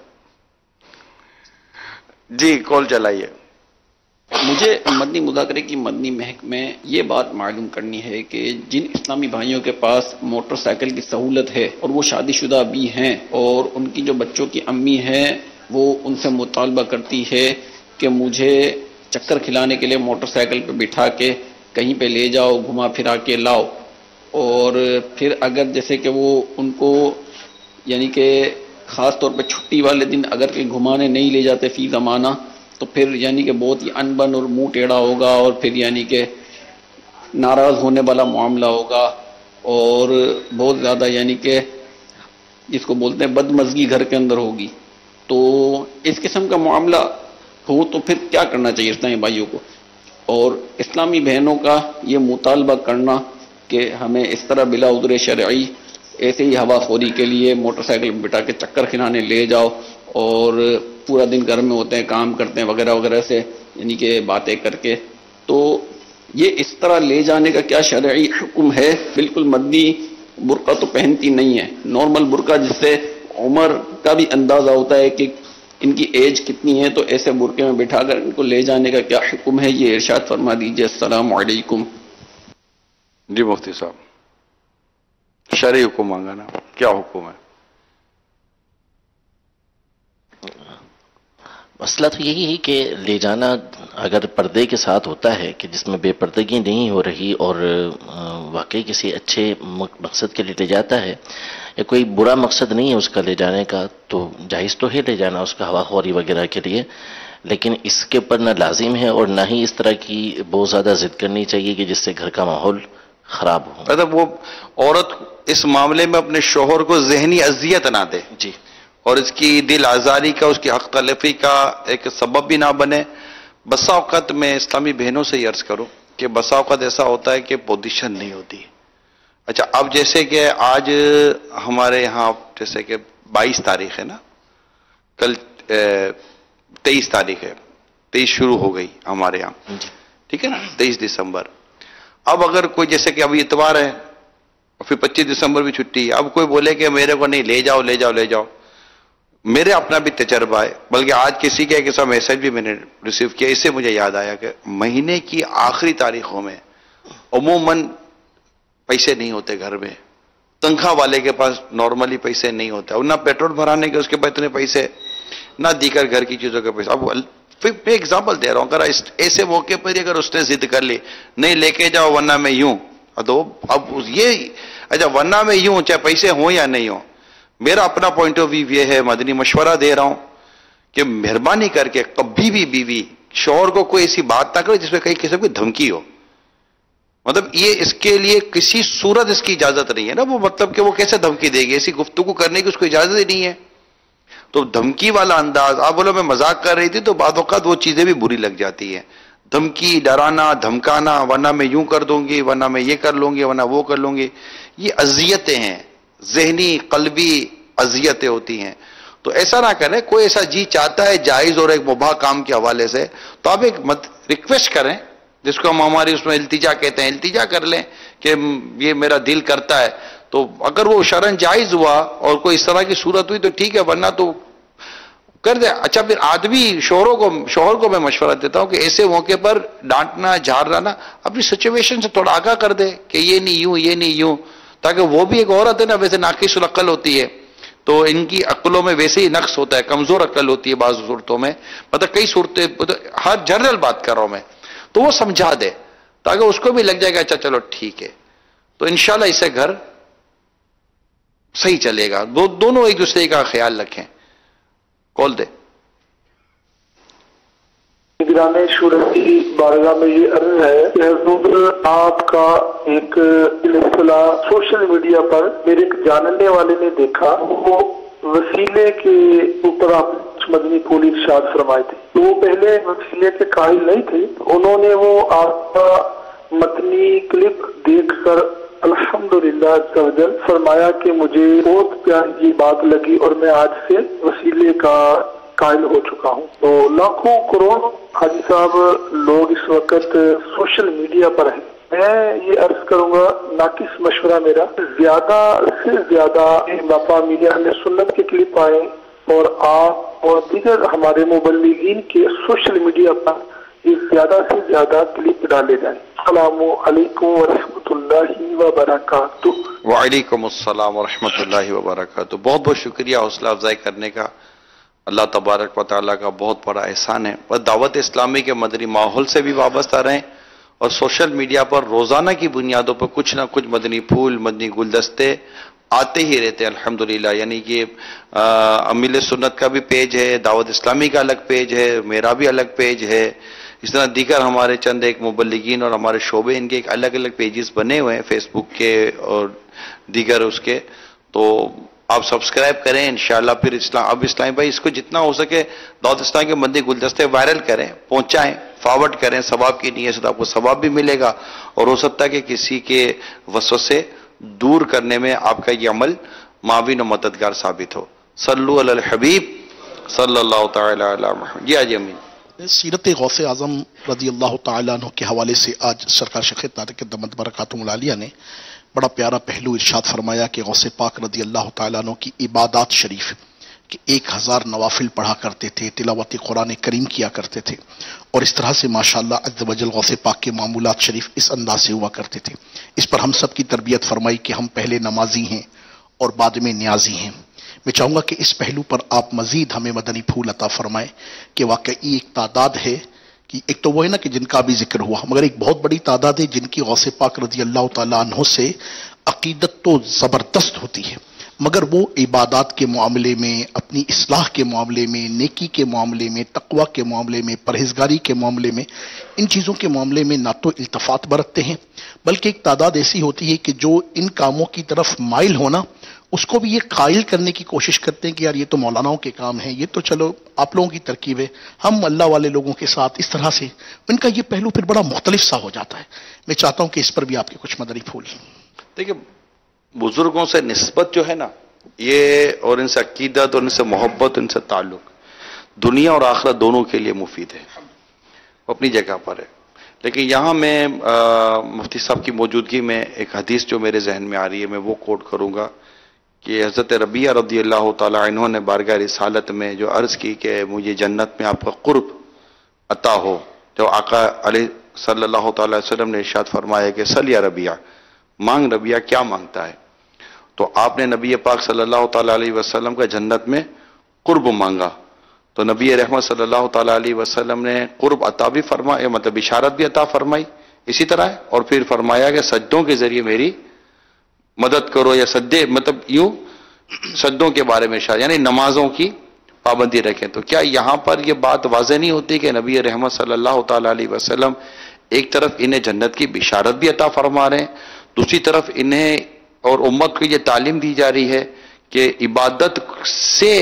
جی کال چلائیے. مجھے مدنی مذاکرے کی مدنی مہک میں یہ بات معلوم کرنی ہے کہ جن اسلامی بھائیوں کے پاس موٹر سائیکل کی سہولت ہے اور وہ شادی شدہ بھی ہیں اور ان کی جو بچوں کی امی ہیں وہ ان سے مطالبہ کرتی ہے کہ مجھے چکر کھلانے کے لیے موٹر سائیکل پہ بٹھا کے کہیں پہ لے جاؤ، گھما پھرا کے لاؤ، اور پھر اگر جیسے کہ وہ ان کو یعنی کہ خاص طور پہ چھٹی والے دن اگر کہ گھمانے نہیں لے جاتے فی زمانہ تو پھر یعنی کہ بہت ہی انبن اور منہ ٹیڑھا ہوگا، اور پھر یعنی کہ ناراض ہونے والا معاملہ ہوگا، اور بہت زیادہ یعنی کہ جس کو بولتے ہیں بدمزگی گھر کے اندر ہوگی. تو اس قسم کا معاملہ ہو تو پھر کیا کرنا چاہیے اسلامی بھائیوں کو، اور اسلامی بہنوں کا یہ مطالبہ کرنا کہ ہمیں اس طرح بلا عذر شرعی ایسے ہی ہوا خوری کے لیے موٹر سائیکل بٹا کے چکر کھلانے لے جاؤ اور پورا دن گھر میں ہوتے ہیں کام کرتے ہیں وغیرہ وغیرہ سے یعنی کہ باتیں کر کے، تو یہ اس طرح لے جانے کا کیا شرعی حکم ہے؟ بالکل مدنی برقع تو پہنتی نہیں ہے، نارمل برقع جس سے عمر کا بھی اندازہ ہوتا ہے کہ ان کی ایج کتنی ہے، تو ایسے برقعے میں بٹھا کر ان کو لے جانے کا کیا حکم ہے؟ یہ ارشاد فرما دیجیے. السلام علیکم. جی مفتی صاحب شرعی حکم مانگا نا، کیا حکم ہے؟ مسئلہ تو یہی ہے کہ لے جانا اگر پردے کے ساتھ ہوتا ہے کہ جس میں بے پردگی نہیں ہو رہی اور واقعی کسی اچھے مقصد کے لیے لے جاتا ہے یا کوئی برا مقصد نہیں ہے اس کا لے جانے کا، تو جائز تو ہے لے جانا اس کا ہوا خوری وغیرہ کے لیے، لیکن اس کے اوپر نہ لازم ہے اور نہ ہی اس طرح کی بہت زیادہ ضد کرنی چاہیے کہ جس سے گھر کا ماحول خراب ہو. مطلب وہ عورت اس معاملے میں اپنے شوہر کو ذہنی اذیت نہ دے جی، اور اس کی دل آزاری کا، اس کی حق تلفی کا ایک سبب بھی نہ بنے. بسا اوقات میں اسلامی بہنوں سے یہ عرض کروں کہ بسا اوقات ایسا ہوتا ہے کہ پوزیشن نہیں ہوتی. اچھا اب جیسے کہ آج ہمارے یہاں جیسے کہ 22 تاریخ ہے نا، کل 23 تاریخ ہے، 23 شروع ہو گئی ہمارے یہاں، ٹھیک ہے نا، 23 دسمبر. اب اگر کوئی جیسے کہ ابھی اتوار ہے اور پھر 25 دسمبر بھی چھٹی ہے، اب کوئی بولے کہ میرے کو نہیں لے جاؤ لے جاؤ لے جاؤ. میرے اپنا بھی تجربہ ہے، بلکہ آج کسی کے ایک ایسا میسج بھی میں نے ریسیو کیا، اس سے مجھے یاد آیا کہ مہینے کی آخری تاریخوں میں عموماً پیسے نہیں ہوتے گھر میں، تنخواہ والے کے پاس نارملی پیسے نہیں ہوتے، اور نہ پیٹرول بھرانے کے اس کے پاس اتنے پیسے، نہ دیگر گھر کی چیزوں کے پیسے. اب میں ایگزامپل دے رہا ہوں، اگر ایسے موقع پر اگر اس نے ضد کر لی نہیں لے کے جاؤ ورنہ میں یوں، تو اب یہ اچھا ورنہ میں یوں چاہے پیسے ہوں یا نہیں ہوں. میرا اپنا پوائنٹ آف ویو یہ ہے، مدنی مشورہ دے رہا ہوں کہ مہربانی کر کے کبھی بھی بیوی شوہر کو کوئی ایسی بات نہ کرے جس میں کہیں کسی کو دھمکی ہو. مطلب یہ اس کے لیے کسی صورت اس کی اجازت نہیں ہے نا، وہ مطلب کہ وہ کیسے دھمکی دے گی، ایسی گفتگو کرنے کی اس کو اجازت ہی نہیں ہے. تو دھمکی والا انداز، آپ بولو میں مذاق کر رہی تھی، تو بعض اوقات وہ چیزیں بھی بری لگ جاتی ہیں. دھمکی، ڈرانا، دھمکانا، ورنہ میں یوں کر دوں گی، ورنہ میں یہ کر لوں گی، ورنہ وہ کر لوں گی، یہ اذیتیں ہیں، ذہنی قلبی اذیتیں ہوتی ہیں. تو ایسا نہ کریں. کوئی ایسا جی چاہتا ہے جائز اور ایک مباح کام کے حوالے سے، تو آپ ایک ریکویسٹ کریں، جس کو ہم ہماری اس میں التجا کہتے ہیں، التجا کر لیں کہ یہ میرا دل کرتا ہے. تو اگر وہ شرعاً جائز ہوا اور کوئی اس طرح کی صورت ہوئی تو ٹھیک ہے، ورنہ تو کر دے. اچھا پھر آدمی شوہر کو میں مشورہ دیتا ہوں کہ ایسے موقع پر ڈانٹنا جھاڑنا اپنی سچویشن سے تھوڑا آگاہ کر دے کہ یہ نہیں یوں یہ نہیں یوں، تاکہ وہ بھی ایک عورت ہے نا، ویسے ناقص العقل ہوتی ہے، تو ان کی عقلوں میں ویسے ہی نقص ہوتا ہے، کمزور عقل ہوتی ہے بعض صورتوں میں، مطلب کئی صورتیں، ہر جنرل بات کر رہا ہوں میں، تو وہ سمجھا دے تاکہ اس کو بھی لگ جائے گا اچھا چلو ٹھیک ہے. تو انشاءاللہ اس سے گھر صحیح چلے گا. دونوں ایک دوسرے کا خیال رکھیں. کال دے. نگران شورا کی بارگاہ میں یہ عرض ہے کہ حضور آپ کا ایک سلسلہ سوشل میڈیا پر میرے ایک جاننے والے نے دیکھا. وہ وسیلے کے اوپر آپ مدنی پھول ارشاد فرمائے تھے. تو وہ پہلے وسیلے کے قائل نہیں تھے. انہوں نے وہ آپ کا متنی کلپ دیکھ کر الحمدللہ عز و جل فرمایا کہ مجھے بہت پیاری یہ بات لگی اور میں آج سے وسیلے کا قائل ہو چکا ہوں. تو لاکھوں کروڑوں حاجی صاحب لوگ اس وقت سوشل میڈیا پر ہیں. میں یہ عرض کروں گا, ناقص مشورہ میرا, زیادہ سے زیادہ مقامی اہل سنت کے کلپ آئیں اور آپ اور دیگر ہمارے مبلغین کے سوشل میڈیا پر یہ زیادہ سے زیادہ کلپ ڈالے جائیں. السلام علیکم ورحمۃ اللہ وبرکاتہ. وعلیکم السلام ورحمۃ اللہ وبرکاتہ. بہت بہت شکریہ حوصلہ افزائی کرنے کا. اللہ تبارک و تعالیٰ کا بہت بڑا احسان ہے. بس دعوت اسلامی کے مدنی ماحول سے بھی وابستہ رہیں اور سوشل میڈیا پر روزانہ کی بنیادوں پر کچھ نہ کچھ مدنی پھول, مدنی گلدستے آتے ہی رہتے ہیں الحمدللہ. یعنی کہ امیل سنت کا بھی پیج ہے, دعوت اسلامی کا الگ پیج ہے, میرا بھی الگ پیج ہے. اس طرح دیگر ہمارے چند ایک مبلغین اور ہمارے شعبے ان کے ایک الگ الگ پیجز بنے ہوئے ہیں فیس بک کے اور دیگر اس کے. تو آپ سبسکرائب کریں انشاءاللہ. پھر اب اسلام بھائی اس کو جتنا ہو سکے دعوت اسلام کے مدنی گلدستے وائرل کریں, پہنچائیں, فارورڈ کریں. ثواب کی نیت سے آپ کو ثواب بھی ملے گا اور ہو سکتا ہے کہ کسی کے وسوسے دور کرنے میں آپ کا یہ عمل معاون و مددگار ثابت ہو. صلو علی الحبیب صلی اللہ تعالی علی محمد. جی آج امین. سیرت غوث اعظم رضی اللہ تعالیٰ عنہ کے حوالے سے آج سرکار شیخ طارق دمت برکاتہم العالیہ نے بڑا پیارا پہلو ارشاد فرمایا کہ غوث پاک رضی اللہ تعالیٰ عنہ کی عبادات شریف کہ 1000 نوافل پڑھا کرتے تھے, تلاوت قرآن کریم کیا کرتے تھے, اور اس طرح سے ماشاءاللہ عز و جل غوث پاک کے معمولات شریف اس انداز سے ہوا کرتے تھے. اس پر ہم سب کی تربیت فرمائی کہ ہم پہلے نمازی ہیں اور بعد میں نیازی ہیں. میں چاہوں گا کہ اس پہلو پر آپ مزید ہمیں مدنی پھول عطا فرمائیں کہ واقعی ایک تعداد ہے کہ ایک تو وہ ہے نا کہ جن کا بھی ذکر ہوا, مگر ایک بہت بڑی تعداد ہے جن کی غوث پاک رضی اللہ تعالیٰ عنہ سے عقیدت تو زبردست ہوتی ہے, مگر وہ عبادات کے معاملے میں, اپنی اصلاح کے معاملے میں, نیکی کے معاملے میں, تقوی کے معاملے میں, پرہیزگاری کے معاملے میں, ان چیزوں کے معاملے میں نہ تو التفات برتتے ہیں بلکہ ایک تعداد ایسی ہوتی ہے کہ جو ان کاموں کی طرف مائل ہونا اس کو بھی یہ قائل کرنے کی کوشش کرتے ہیں کہ یار یہ تو مولاناؤں کے کام ہیں, یہ تو چلو آپ لوگوں کی ترکیب ہے, ہم اللہ والے لوگوں کے ساتھ اس طرح سے ان کا یہ پہلو پھر بڑا مختلف سا ہو جاتا ہے. میں چاہتا ہوں کہ اس پر بھی آپ کے کچھ مدنی پھول. دیکھیں بزرگوں سے نسبت جو ہے نا یہ, اور ان سے عقیدت اور ان سے محبت, ان سے تعلق دنیا اور آخرت دونوں کے لیے مفید ہے, اپنی جگہ پر ہے. لیکن یہاں میں مفتی صاحب کی موجودگی میں ایک حدیث جو میرے ذہن میں آ رہی ہے میں وہ کوٹ کروں گا کہ حضرت ربیہ رضی اللہ تعالیٰ عنہ نے بارگاہ رسالت میں جو عرض کی کہ مجھے جنت میں آپ کا قرب عطا ہو, جو آقا علیہ صلی اللہ تعالی وسلم نے ارشاد فرمایا کہ سل یا ربیہ, مانگ ربیہ کیا مانگتا ہے. تو آپ نے نبی پاک صلی اللہ تعالی علیہ وسلم کا جنت میں قرب مانگا تو نبی رحمت صلی اللہ تعالی علیہ وسلم نے قرب عطا بھی فرمایا, مطلب بشارت بھی عطا فرمائی اسی طرح ہے, اور پھر فرمایا کہ سجدوں کے ذریعے میری مدد کرو, یا سجدے مطلب یوں سجدوں کے بارے میں ارشاد, یعنی نمازوں کی پابندی رکھیں. تو کیا یہاں پر یہ بات واضح نہیں ہوتی کہ نبی رحمت صلی اللہ تعالی علیہ وسلم ایک طرف انہیں جنت کی بشارت بھی عطا فرما رہے ہیں, دوسری طرف انہیں اور امت کو یہ تعلیم دی جا رہی ہے کہ عبادت سے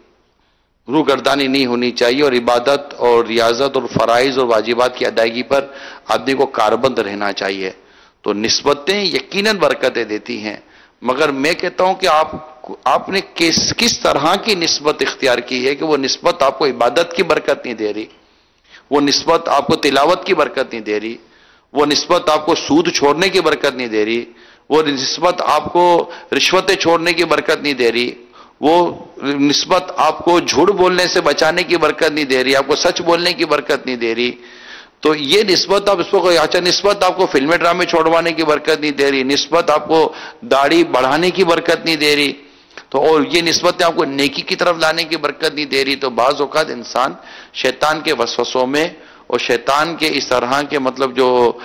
روگردانی نہیں ہونی چاہیے, اور عبادت اور ریاضت اور فرائض اور واجبات کی ادائیگی پر آدمی کو کاربند رہنا چاہیے. تو نسبتیں یقیناً برکتیں دیتی ہیں, مگر میں کہتا ہوں کہ آپ نے کس طرح کی نسبت اختیار کی ہے کہ وہ نسبت آپ کو عبادت کی برکت نہیں دے رہی, وہ نسبت آپ کو تلاوت کی برکت نہیں دے رہی, وہ نسبت آپ کو سود چھوڑنے کی برکت نہیں دے رہی, وہ نسبت آپ کو رشوتیں چھوڑنے کی برکت نہیں دے رہی, وہ نسبت آپ کو جھوٹ بولنے سے بچانے کی برکت نہیں دے رہی, آپ کو سچ بولنے کی برکت نہیں دے رہی. تو یہ نسبت آپ اس کو اچھا نسبت آپ کو فلمیں ڈرامے چھوڑوانے کی برکت نہیں دے رہی, نسبت آپ کو داڑھی بڑھانے کی برکت نہیں دے رہی, تو اور یہ نسبتیں آپ کو نیکی کی طرف لانے کی برکت نہیں دے رہی. تو بعض اوقات انسان شیطان کے وسوسوں میں اور شیطان کے اس طرح کے مطلب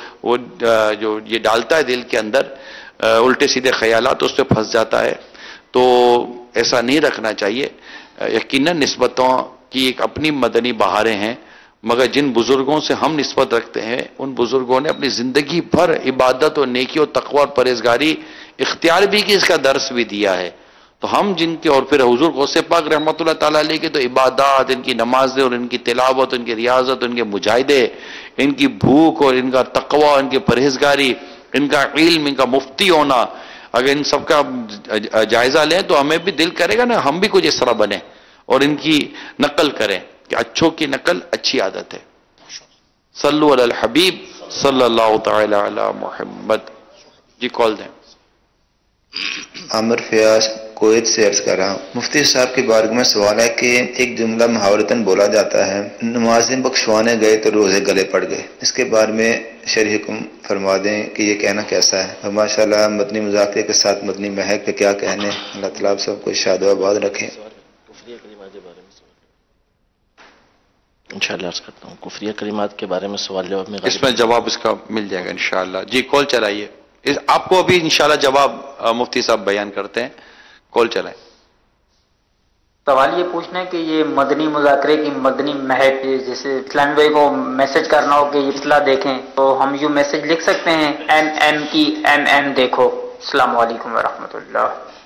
جو یہ ڈالتا ہے دل کے اندر الٹے سیدھے خیالات, اس پہ پھنس جاتا ہے. تو ایسا نہیں رکھنا چاہیے. یقیناً نسبتوں کی ایک اپنی مدنی بہاریں ہیں، مگر جن بزرگوں سے ہم نسبت رکھتے ہیں ان بزرگوں نے اپنی زندگی بھر عبادت اور نیکی اور تقوی اور پرہیزگاری اختیار بھی کی، اس کا درس بھی دیا ہے. تو ہم جن کے، اور پھر حضور غوث پاک رحمۃ اللہ تعالیٰ علیہ کے تو عبادات، ان کی نمازیں اور ان کی تلاوت، ان کی ریاضت، ان کے مجاہدے، ان کی بھوک اور ان کا تقوی، ان کی پرہیزگاری، ان کا علم، ان کا مفتی ہونا، اگر ان سب کا جائزہ لیں تو ہمیں بھی دل کرے گا نا ہم بھی کچھ اس طرح بنیں اور ان کی نقل کریں، کہ اچھوں کی نقل اچھی عادت ہے. صلو علی الحبیب صلی اللہ تعالی علی محمد. جی کال دیں. عامر فیاض کویت سے عرض کر رہا ہوں. مفتی صاحب کی بارگاہ میں سوال ہے کہ ایک جملہ محاورتاً بولا جاتا ہے، نمازیں بخشوانے گئے تو روزے گلے پڑ گئے. اس کے بارے میں شرح حکم فرما دیں کہ یہ کہنا کیسا ہے. اور ماشاءاللہ مدنی مذاکرے کے ساتھ مدنی مہک پہ کیا کہنے. اللہ تعالیٰ آپ سب کو شاد و آباد رکھیں. انشاءاللہ عرض کرتا ہوں. کفریہ کلمات کے بارے میں سوال جواب میں اس میں جواب اس کا مل جائے گا انشاءاللہ. جی کال چلائیے. آپ کو ابھی انشاءاللہ جواب مفتی صاحب بیان کرتے ہیں. کال چلائیں. سوال یہ پوچھنا ہے کہ یہ مدنی مذاکرے کی مدنی مہک، جیسے اسلام بھائی کو میسج کرنا ہو کہ یہ اصلاح دیکھیں تو ہم یوں میسج لکھ سکتے ہیں ایم کی ایم دیکھو. السلام علیکم ورحمۃ اللہ.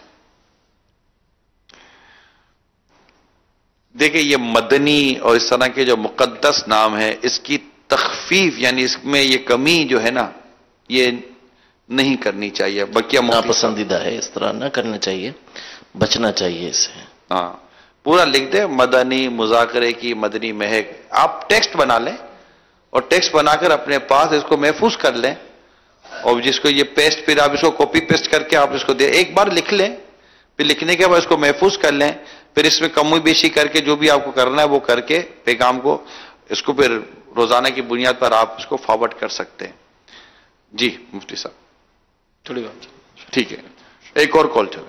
دیکھیں یہ مدنی اور اس طرح کے جو مقدس نام ہے، اس کی تخفیف یعنی اس میں یہ کمی جو ہے نا یہ نہیں کرنی چاہیے. بقیہ ناپسندیدہ ہے، اس طرح نہ کرنا چاہیے، بچنا چاہیے اس سے. ہاں پورا لکھ دیں مدنی مذاکرے کی مدنی مہک. آپ ٹیکسٹ بنا لیں اور ٹیکسٹ بنا کر اپنے پاس اس کو محفوظ کر لیں، اور جس کو یہ پیسٹ پھر آپ اس کو کاپی پیسٹ کر کے آپ اس کو دیں. ایک بار لکھ لیں، پھر لکھنے کے بعد اس کو محفوظ کر لیں، پھر اس میں کم و بیشی کر کے جو بھی آپ کو کرنا ہے وہ کر کے پیغام کو اس کو پھر روزانہ کی بنیاد پر آپ اس کو فارورڈ کر سکتے ہیں. جی مفتی صاحب تھوڑی بات ٹھیک ہے. ایک اور کال چلائیں.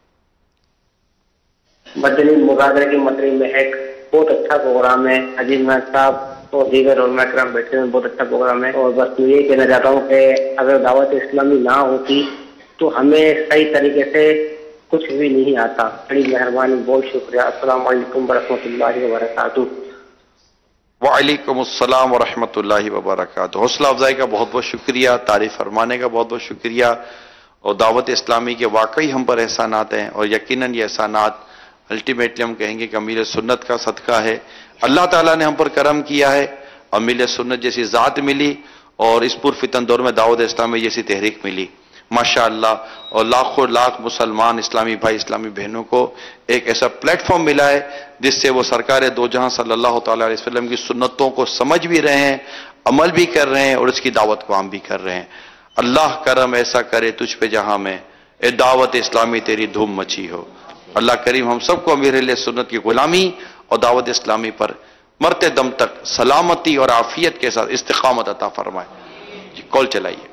مدنی مذاکرے کی مدنی مہک بہت اچھا پروگرام ہے. عزیز محمد صاحب اور دیگر علماء کرام بیٹھے ہیں، بہت اچھا پروگرام ہے. اور بس میں یہ کہنا چاہتا ہوں کہ اگر دعوت اسلامی نہ ہوتی تو ہمیں صحیح طریقے سے کچھ بھی نہیں آتا. بڑی مہربانی، بہت شکریہ. السلام علیکم ورحمۃ اللہ وبرکاتہ. وعلیکم السلام ورحمۃ اللہ وبرکاتہ. حوصلہ افزائی کا بہت بہت شکریہ، تعریف فرمانے کا بہت بہت شکریہ. اور دعوت اسلامی کے واقعی ہم پر احسانات ہیں، اور یقیناً یہ احسانات الٹیمیٹلی ہم کہیں گے کہ امیر سنت کا صدقہ ہے. اللہ تعالیٰ نے ہم پر کرم کیا ہے، امیر سنت جیسی ذات ملی، اور اس پرفتن دور میں دعوت اسلامی جیسی تحریک ملی ماشاءاللہ. اور لاکھوں لاکھ مسلمان اسلامی بھائی اسلامی بہنوں کو ایک ایسا پلیٹ فارم ملا ہے جس سے وہ سرکار دو جہاں صلی اللہ تعالیٰ علیہ وسلم کی سنتوں کو سمجھ بھی رہے ہیں، عمل بھی کر رہے ہیں، اور اس کی دعوت کو عام بھی کر رہے ہیں. اللہ کرم ایسا کرے تجھ پہ جہاں میں، اے دعوت اسلامی تیری دھوم مچی ہو. اللہ کریم ہم سب کو امیر اہل سنت کی غلامی اور دعوت اسلامی پر مرتے دم تک سلامتی اور عافیت کے ساتھ استقامت عطا فرمائے. جی کال چلائیے.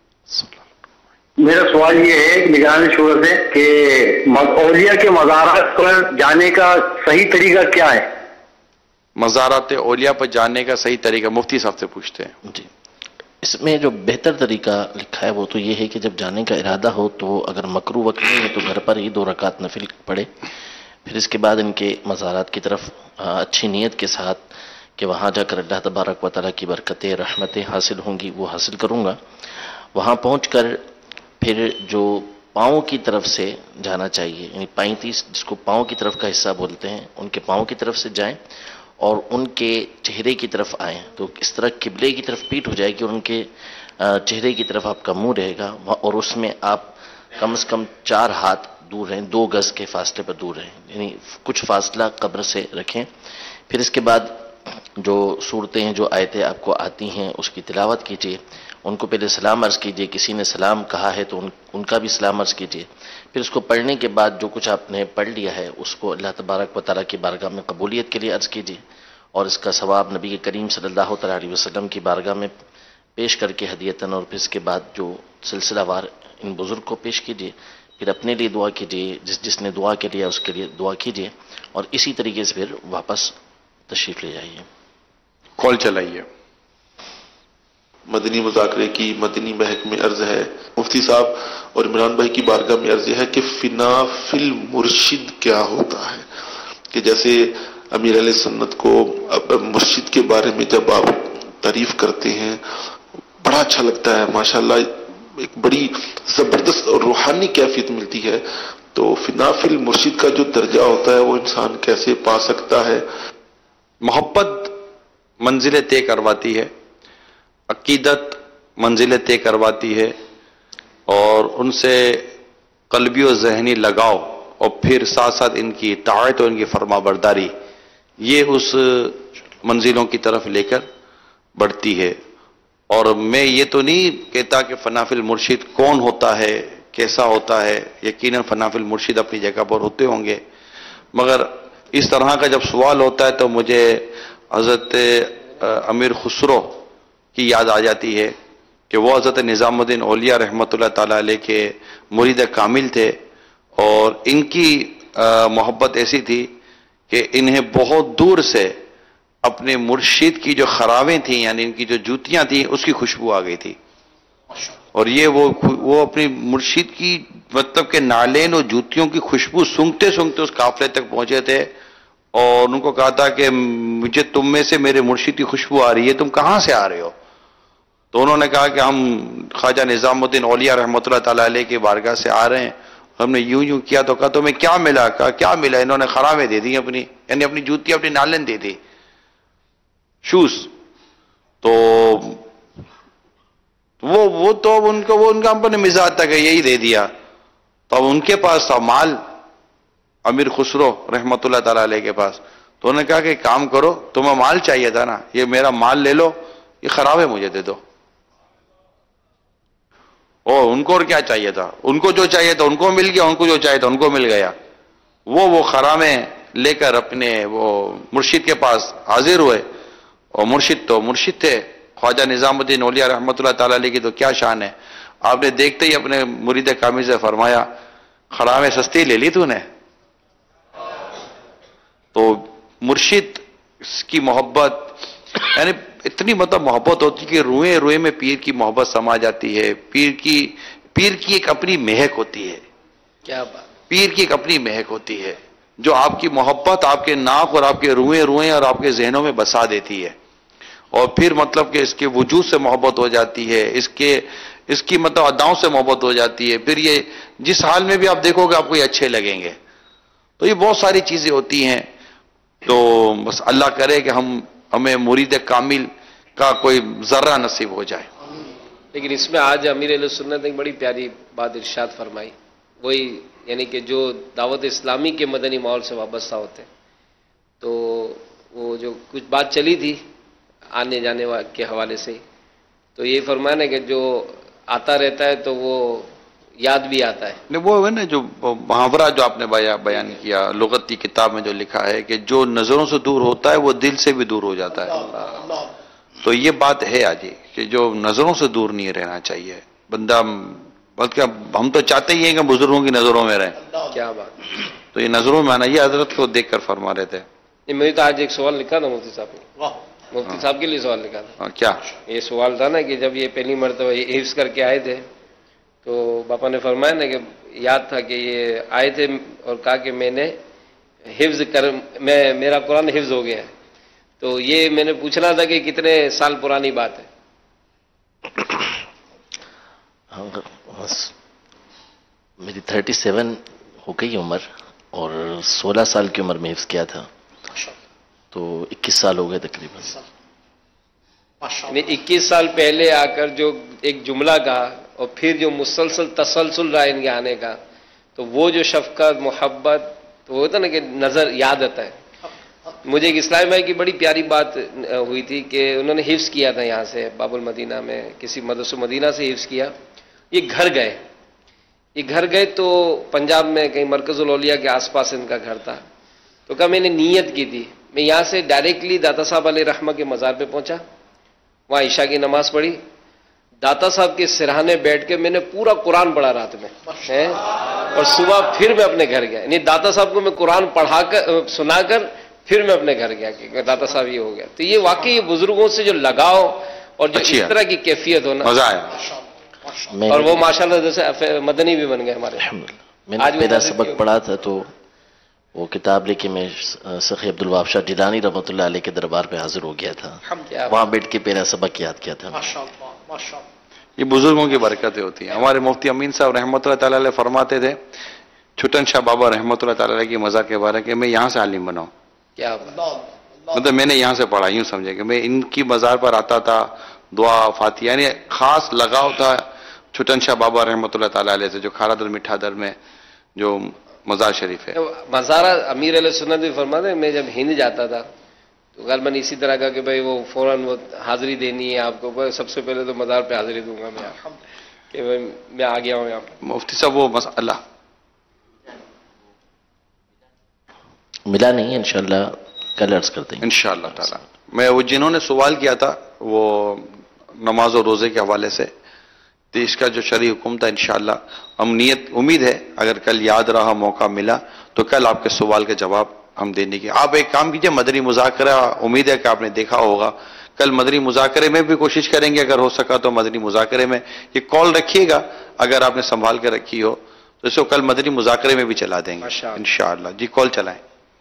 میرا سوال یہ ہے نگران شعور سے کہ اولیاء کے مزارات پر جانے کا صحیح طریقہ کیا ہے؟ مزارات اولیاء پر جانے کا صحیح طریقہ مفتی صاحب سے پوچھتے ہیں. جی اس میں جو بہتر طریقہ لکھا ہے وہ تو یہ ہے کہ جب جانے کا ارادہ ہو تو اگر مکروہ وقت نہیں ہے تو گھر پر ہی 2 رکعت نفل پڑھے، پھر اس کے بعد ان کے مزارات کی طرف اچھی نیت کے ساتھ کہ وہاں جا کر اللہ تبارک و تعالیٰ کی برکتیں رحمتیں حاصل ہوں گی وہ حاصل کروں گا. وہاں پہنچ کر پھر جو پاؤں کی طرف سے جانا چاہیے، یعنی 35 جس کو پاؤں کی طرف کا حصہ بولتے ہیں، ان کے پاؤں کی طرف سے جائیں اور ان کے چہرے کی طرف آئیں. تو اس طرح قبلے کی طرف پیٹ ہو جائے گی اور ان کے چہرے کی طرف آپ کا منہ رہے گا، اور اس میں آپ کم از کم 4 ہاتھ دور رہیں، 2 گز کے فاصلے پر دور رہیں، یعنی کچھ فاصلہ قبر سے رکھیں. پھر اس کے بعد جو صورتیں ہیں، جو آیتیں آپ کو آتی ہیں اس کی تلاوت کیجیے. ان کو پہلے سلام عرض کیجیے، کسی نے سلام کہا ہے تو ان کا بھی سلام عرض کیجیے. پھر اس کو پڑھنے کے بعد جو کچھ آپ نے پڑھ لیا ہے اس کو اللہ تبارک و تعالیٰ کی بارگاہ میں قبولیت کے لیے عرض کیجیے، اور اس کا ثواب نبی کریم صلی اللہ تعالیٰ علیہ وسلم کی بارگاہ میں پیش کر کے ہدیتاً، اور پھر اس کے بعد جو سلسلہ وار ان بزرگ کو پیش کیجیے. پھر اپنے لیے دعا کیجیے، جس نے دعا کے لیا اس کے لیے دعا کیجیے، اور اسی طریقے سے پھر واپس تشریف لے جائیے. کال چلائیے. مدنی مذاکرے کی مدنی مہک میں عرض ہے، مفتی صاحب اور عمران بھائی کی بارگاہ میں عرض ہے کہ فنا فی المرشد کیا ہوتا ہے؟ کہ جیسے امیر علیہ سنت کو مرشد کے بارے میں جب آپ تعریف کرتے ہیں بڑا اچھا لگتا ہے، ماشاءاللہ ایک بڑی زبردست اور روحانی کیفیت ملتی ہے، تو فنا فی المرشد کا جو درجہ ہوتا ہے وہ انسان کیسے پا سکتا ہے؟ محبت منزلیں طے کرواتی ہے، عقیدت منزلیں طے کرواتی ہے، اور ان سے قلبی و ذہنی لگاؤ اور پھر ساتھ ساتھ ان کی اطاعت اور ان کی فرما برداری، یہ اس منزلوں کی طرف لے کر بڑھتی ہے۔ اور میں یہ تو نہیں کہتا کہ فنا فی المرشد کون ہوتا ہے، کیسا ہوتا ہے، یقیناً فنا فی المرشد اپنی جگہ پر ہوتے ہوں گے، مگر اس طرح کا جب سوال ہوتا ہے تو مجھے حضرت امیر خسرو کی یاد آ جاتی ہے کہ وہ حضرت نظام الدین اولیاء رحمۃ اللہ تعالیٰ علیہ کے مرید کامل تھے، اور ان کی محبت ایسی تھی کہ انہیں بہت دور سے اپنے مرشد کی جو خراویں تھیں، یعنی ان کی جو جوتیاں تھیں، اس کی خوشبو آ گئی تھی، اور یہ وہ اپنی مرشد کی مطلب کہ نالین اور جوتیوں کی خوشبو سونگتے سونگتے اس قافلے تک پہنچے تھے، اور ان کو کہا تھا کہ مجھے تم میں سے میرے مرشد کی خوشبو آ رہی ہے، تم کہاں سے آ رہے ہو؟ تو انہوں نے کہا کہ ہم خواجہ نظام الدین اولیاء رحمۃ اللہ تعالیٰ علیہ کی بارگاہ سے آ رہے ہیں۔ ہم نے یوں کیا تو کہا تمہیں کیا ملا؟ کہا کیا ملا؟ انہوں نے خراویں دے دی اپنی، یعنی اپنی جوتی اپنی نالن دے دی، شوز۔ تو وہ تو ان کا اپنے مزاج تھا کہ یہی دے دیا، تو اب ان کے پاس تھا مال، امیر خسرو رحمۃ اللہ تعالیٰ علیہ کے پاس، تو انہوں نے کہا کہ کام کرو، تمہیں مال چاہیے تھا نا، یہ میرا مال لے لو، یہ خراویں مجھے دے دو۔ اور ان کو اور کیا چاہیے تھا؟ ان کو جو چاہیے تھا ان کو مل گیا، ان کو جو چاہیے تھا ان کو مل گیا۔ وہ خراویں لے کر اپنے وہ مرشد کے پاس حاضر ہوئے، اور مرشد تو مرشد تھے، خواجہ نظام الدین اولیاء رحمۃ اللہ تعالیٰ علیہ کی تو کیا شان ہے۔ آپ نے دیکھتے ہی اپنے مرید کامل سے فرمایا خراویں سستی لے لی تو نے۔ تو مرشد کی محبت یعنی اتنی مطلب محبت ہوتی کہ روئے روئے میں پیر کی محبت سما جاتی ہے، پیر کی ایک اپنی مہک ہوتی ہے، کیا بات، پیر کی ایک اپنی مہک ہوتی ہے جو آپ کی محبت آپ کے ناک اور آپ کے روئے اور آپ کے ذہنوں میں بسا دیتی ہے، اور پھر مطلب کہ اس کے وجود سے محبت ہو جاتی ہے، اس کی مطلب اداؤں سے محبت ہو جاتی ہے، پھر یہ جس حال میں بھی آپ دیکھو گے آپ کو یہ اچھے لگیں گے۔ تو یہ بہت ساری چیزیں ہوتی ہیں، تو بس اللہ کرے کہ ہمیں مرید کامل کا کوئی ذرہ نصیب ہو جائے۔ لیکن اس میں آج امیر اہل سنت نے ایک بڑی پیاری بات ارشاد فرمائی، وہی یعنی کہ جو دعوت اسلامی کے مدنی ماحول سے وابستہ ہوتے ہیں، تو وہ جو کچھ بات چلی تھی آنے جانے کے حوالے سے، تو یہ فرمانا کہ جو آتا رہتا ہے تو وہ یاد بھی آتا ہے۔ وہ ہے نا جو محاورہ جو آپ نے بیان کیا، لغت کی کتاب میں جو لکھا ہے کہ جو نظروں سے دور ہوتا ہے وہ دل سے بھی دور ہو جاتا ہے۔ تو یہ بات ہے آج کہ جو نظروں سے دور نہیں رہنا چاہیے بندہ، بلکہ ہم تو چاہتے ہی ہیں کہ بزرگوں کی نظروں میں رہیں۔ کیا بات، تو یہ نظروں میں آنا، یہ حضرت کو دیکھ کر فرما رہے تھے۔ میں تو آج ایک سوال لکھا تھا مفتی صاحب نے، مفتی صاحب کے لیے سوال لکھا تھا۔ کیا یہ سوال تھا نا کہ جب یہ پہلی مرتبہ حفظ کر کے آئے تھے تو باپا نے فرمایا نا کہ یاد تھا کہ یہ آئے تھے اور کہا کہ میں نے میرا قرآن حفظ ہو گیا ہے، تو یہ میں نے پوچھنا تھا کہ کتنے سال پرانی بات ہے؟ میری 37 ہو گئی عمر، اور 16 سال کی عمر میں حفظ کیا تھا، تو 21 سال ہو گئے تقریباً۔ 21 سال پہلے آ کر جو ایک جملہ کہا اور پھر جو مسلسل تسلسل رہا ان کے آنے کا، تو وہ جو شفقت محبت تو ہوتا نا کہ نظر یاد آتا ہے۔ مجھے ایک اسلام بھائی کی بڑی پیاری بات ہوئی تھی کہ انہوں نے حفظ کیا تھا یہاں سے باب المدینہ میں، کسی مدرسہ مدینہ سے حفظ کیا، یہ گھر گئے تو پنجاب میں کہیں مرکز الاولیاء کے آس پاس ان کا گھر تھا، تو کہا میں نے نیت کی تھی، میں یہاں سے ڈائریکٹلی داتا صاحب علیہ رحمہ کے مزار پہ پہنچا، وہاں عشاء کی نماز پڑھی، داتا صاحب کے سرہانے بیٹھ کے میں نے پورا قرآن پڑھا رات میں، اور صبح پھر میں اپنے گھر گیا، یعنی داتا صاحب کو میں قرآن پڑھا کر سنا کر پھر میں اپنے گھر گیا کہ داتا صاحب یہ ہو گیا۔ تو یہ واقعی بزرگوں سے جو لگاؤ اور جو اس طرح کی کیفیت ہو نا، مزہ آیا. اور وہ ماشاءاللہ جیسے مدنی بھی بن گئے ہمارے. میں نے پہلا سبق پڑھا تھا تو وہ کتاب لے کے میں سخی عبدالوہاب شاہ جیلانی رحمۃ اللہ علیہ کے دربار پہ حاضر ہو گیا تھا، وہاں بیٹھ کے پہلا سبق یاد کیا تھا. یہ بزرگوں کی برکتیں ہوتی ہیں. ہمارے مفتی امین صاحب رحمۃ اللہ تعالی علیہ فرماتے تھے چھٹن شاہ بابا رحمۃ اللہ تعالی علیہ کی مزاح کے بارے کہ میں یہاں سے عالم بناؤں. کیا مطلب میں نے یہاں سے پڑھا، یوں سمجھے کہ میں ان کی مزار پر آتا تھا، دعا فاتحہ، یعنی خاص لگاؤ تھا چھٹن شاہ بابا رحمۃ اللہ تعالی علیہ سے جو کھارا در میٹھا در میں جو مزار شریف ہے. مزارہ امیر علیہ سنت بھی فرماتے ہیں میں جب ہند جاتا تھا تو غالباً اسی طرح کا کہ بھائی وہ فوراً وہ حاضری دینی ہے آپ کو، سب سے پہلے تو مزار پہ حاضری دوں گا میں کہ میں آ گیا ہوں یہاں پہ. مفتی صاحب وہ مسئلہ ملا نہیں، انشاءاللہ کل عرض کرتے ہیں انشاءاللہ تعالی. میں وہ جنہوں نے سوال کیا تھا وہ نماز و روزے کے حوالے سے، تو اس کا جو شرعی حکم تھا انشاءاللہ ہم امید ہے اگر کل یاد رہا، موقع ملا تو کل آپ کے سوال کے جواب ہم دینے کی. آپ ایک کام کیجئے، مدنی مذاکرہ امید ہے کہ آپ نے دیکھا ہوگا، کل مدنی مذاکرے میں بھی کوشش کریں گے، اگر ہو سکا تو مدنی مذاکرے میں یہ کال رکھیے گا، اگر آپ نے سنبھال کے رکھی ہو تو اس کو کل مدنی مذاکرے میں بھی چلا دیں گے انشاءاللہ. جی کال چلائیں.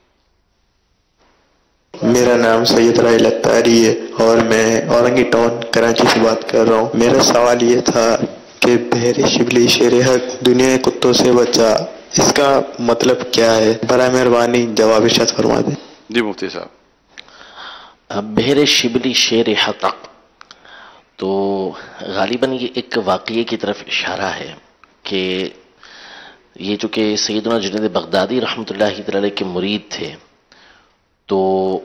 میرا نام سید راحیل اختاری ہے اور میں اورنگی ٹاؤن کراچی سے بات کر رہا ہوں. میرا سوال یہ تھا کہ بحر شبلی شیر حق دنیا کے کتوں سے بچا، اس کا مطلب کیا ہے؟ برائے مہربانی جواب ارشاد فرما دیں. جی مفتی صاحب. بحر شبلی شیر حق تو غالباً یہ ایک واقعے کی طرف اشارہ ہے کہ یہ جو کہ سیدنا جنید بغدادی رحمۃ اللہ تعالی کے مرید تھے، تو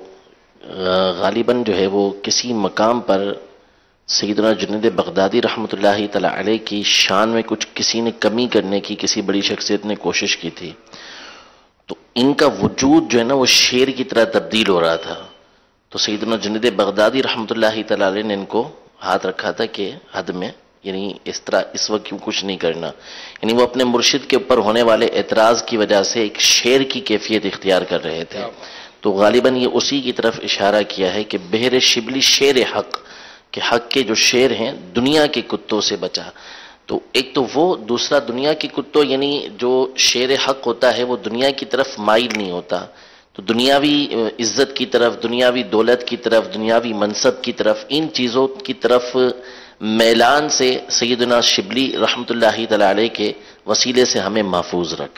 غالباً جو ہے وہ کسی مقام پر سیدنا جنید بغدادی رحمۃ اللہ تعالی علیہ کی شان میں کچھ کسی نے کمی کرنے کی کسی بڑی شخصیت نے کوشش کی تھی، تو ان کا وجود جو ہے نا وہ شیر کی طرح تبدیل ہو رہا تھا. تو سیدنا جنید بغدادی رحمۃ اللہ تعالی علیہ نے ان کو ہاتھ رکھا تھا کہ حد میں، یعنی اس طرح اس وقت کیوں کچھ نہیں کرنا، یعنی وہ اپنے مرشد کے اوپر ہونے والے اعتراض کی وجہ سے ایک شیر کی کیفیت اختیار کر رہے تھے. تو غالباً یہ اسی کی طرف اشارہ کیا ہے کہ بحر شبلی شیر حق، کہ حق کے جو شیر ہیں دنیا کے کتوں سے بچا. تو ایک تو وہ، دوسرا دنیا کے کتوں یعنی جو شیر حق ہوتا ہے وہ دنیا کی طرف مائل نہیں ہوتا، تو دنیاوی عزت کی طرف، دنیاوی دولت کی طرف، دنیاوی منصب کی طرف، ان چیزوں کی طرف میلان سے سیدنا شبلی رحمۃ اللہ تعالی علیہ کے وسیلے سے ہمیں محفوظ رکھ.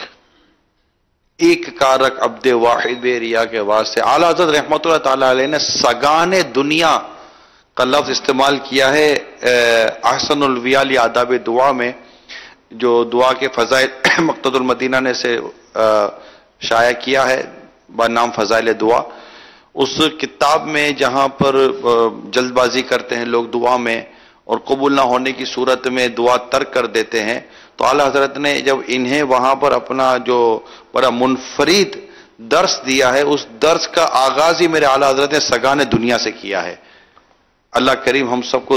ایک کارک عبد واحد بے ریا کے واسطے اعلیٰ حضرت رحمۃ اللہ تعالی علیہ نے سگان دنیا کا لفظ استعمال کیا ہے احسن الویال آداب دعا میں، جو دعا کے فضائل مقتد المدینہ نے سے شائع کیا ہے بنام فضائل دعا. اس کتاب میں جہاں پر جلد بازی کرتے ہیں لوگ دعا میں اور قبول نہ ہونے کی صورت میں دعا ترک کر دیتے ہیں، تو اعلیٰ حضرت نے جب انہیں وہاں پر اپنا جو بڑا منفرد درس دیا ہے، اس درس کا آغاز ہی میرے اعلیٰ حضرت نے سگان دنیا سے کیا ہے. اللہ کریم ہم سب کو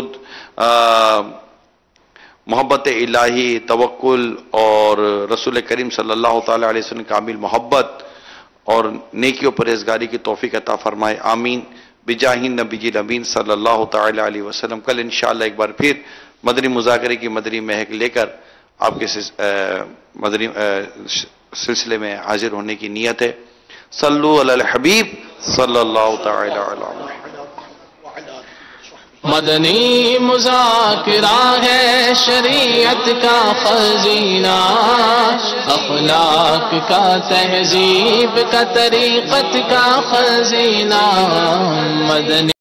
محبت الہی، توکل اور رسول کریم صلی اللہ تعالی علیہ وسلم کامل محبت اور نیکی و پرہیزگاری کی توفیق عطا فرمائے. آمین بجاہ نبی الامین صلی اللہ تعالی علیہ وسلم. کل انشاءاللہ ایک بار پھر مدنی مذاکرے کی مدنی مہک لے کر آپ کے مدنی سلسلے میں حاضر ہونے کی نیت ہے. صلو علی الحبیب صلی اللہ تعالی علیہ وسلم. مدنی مذاکرہ ہے شریعت کا خزینہ، اخلاق کا، تہذیب کا، طریقت کا خزینہ. مدنی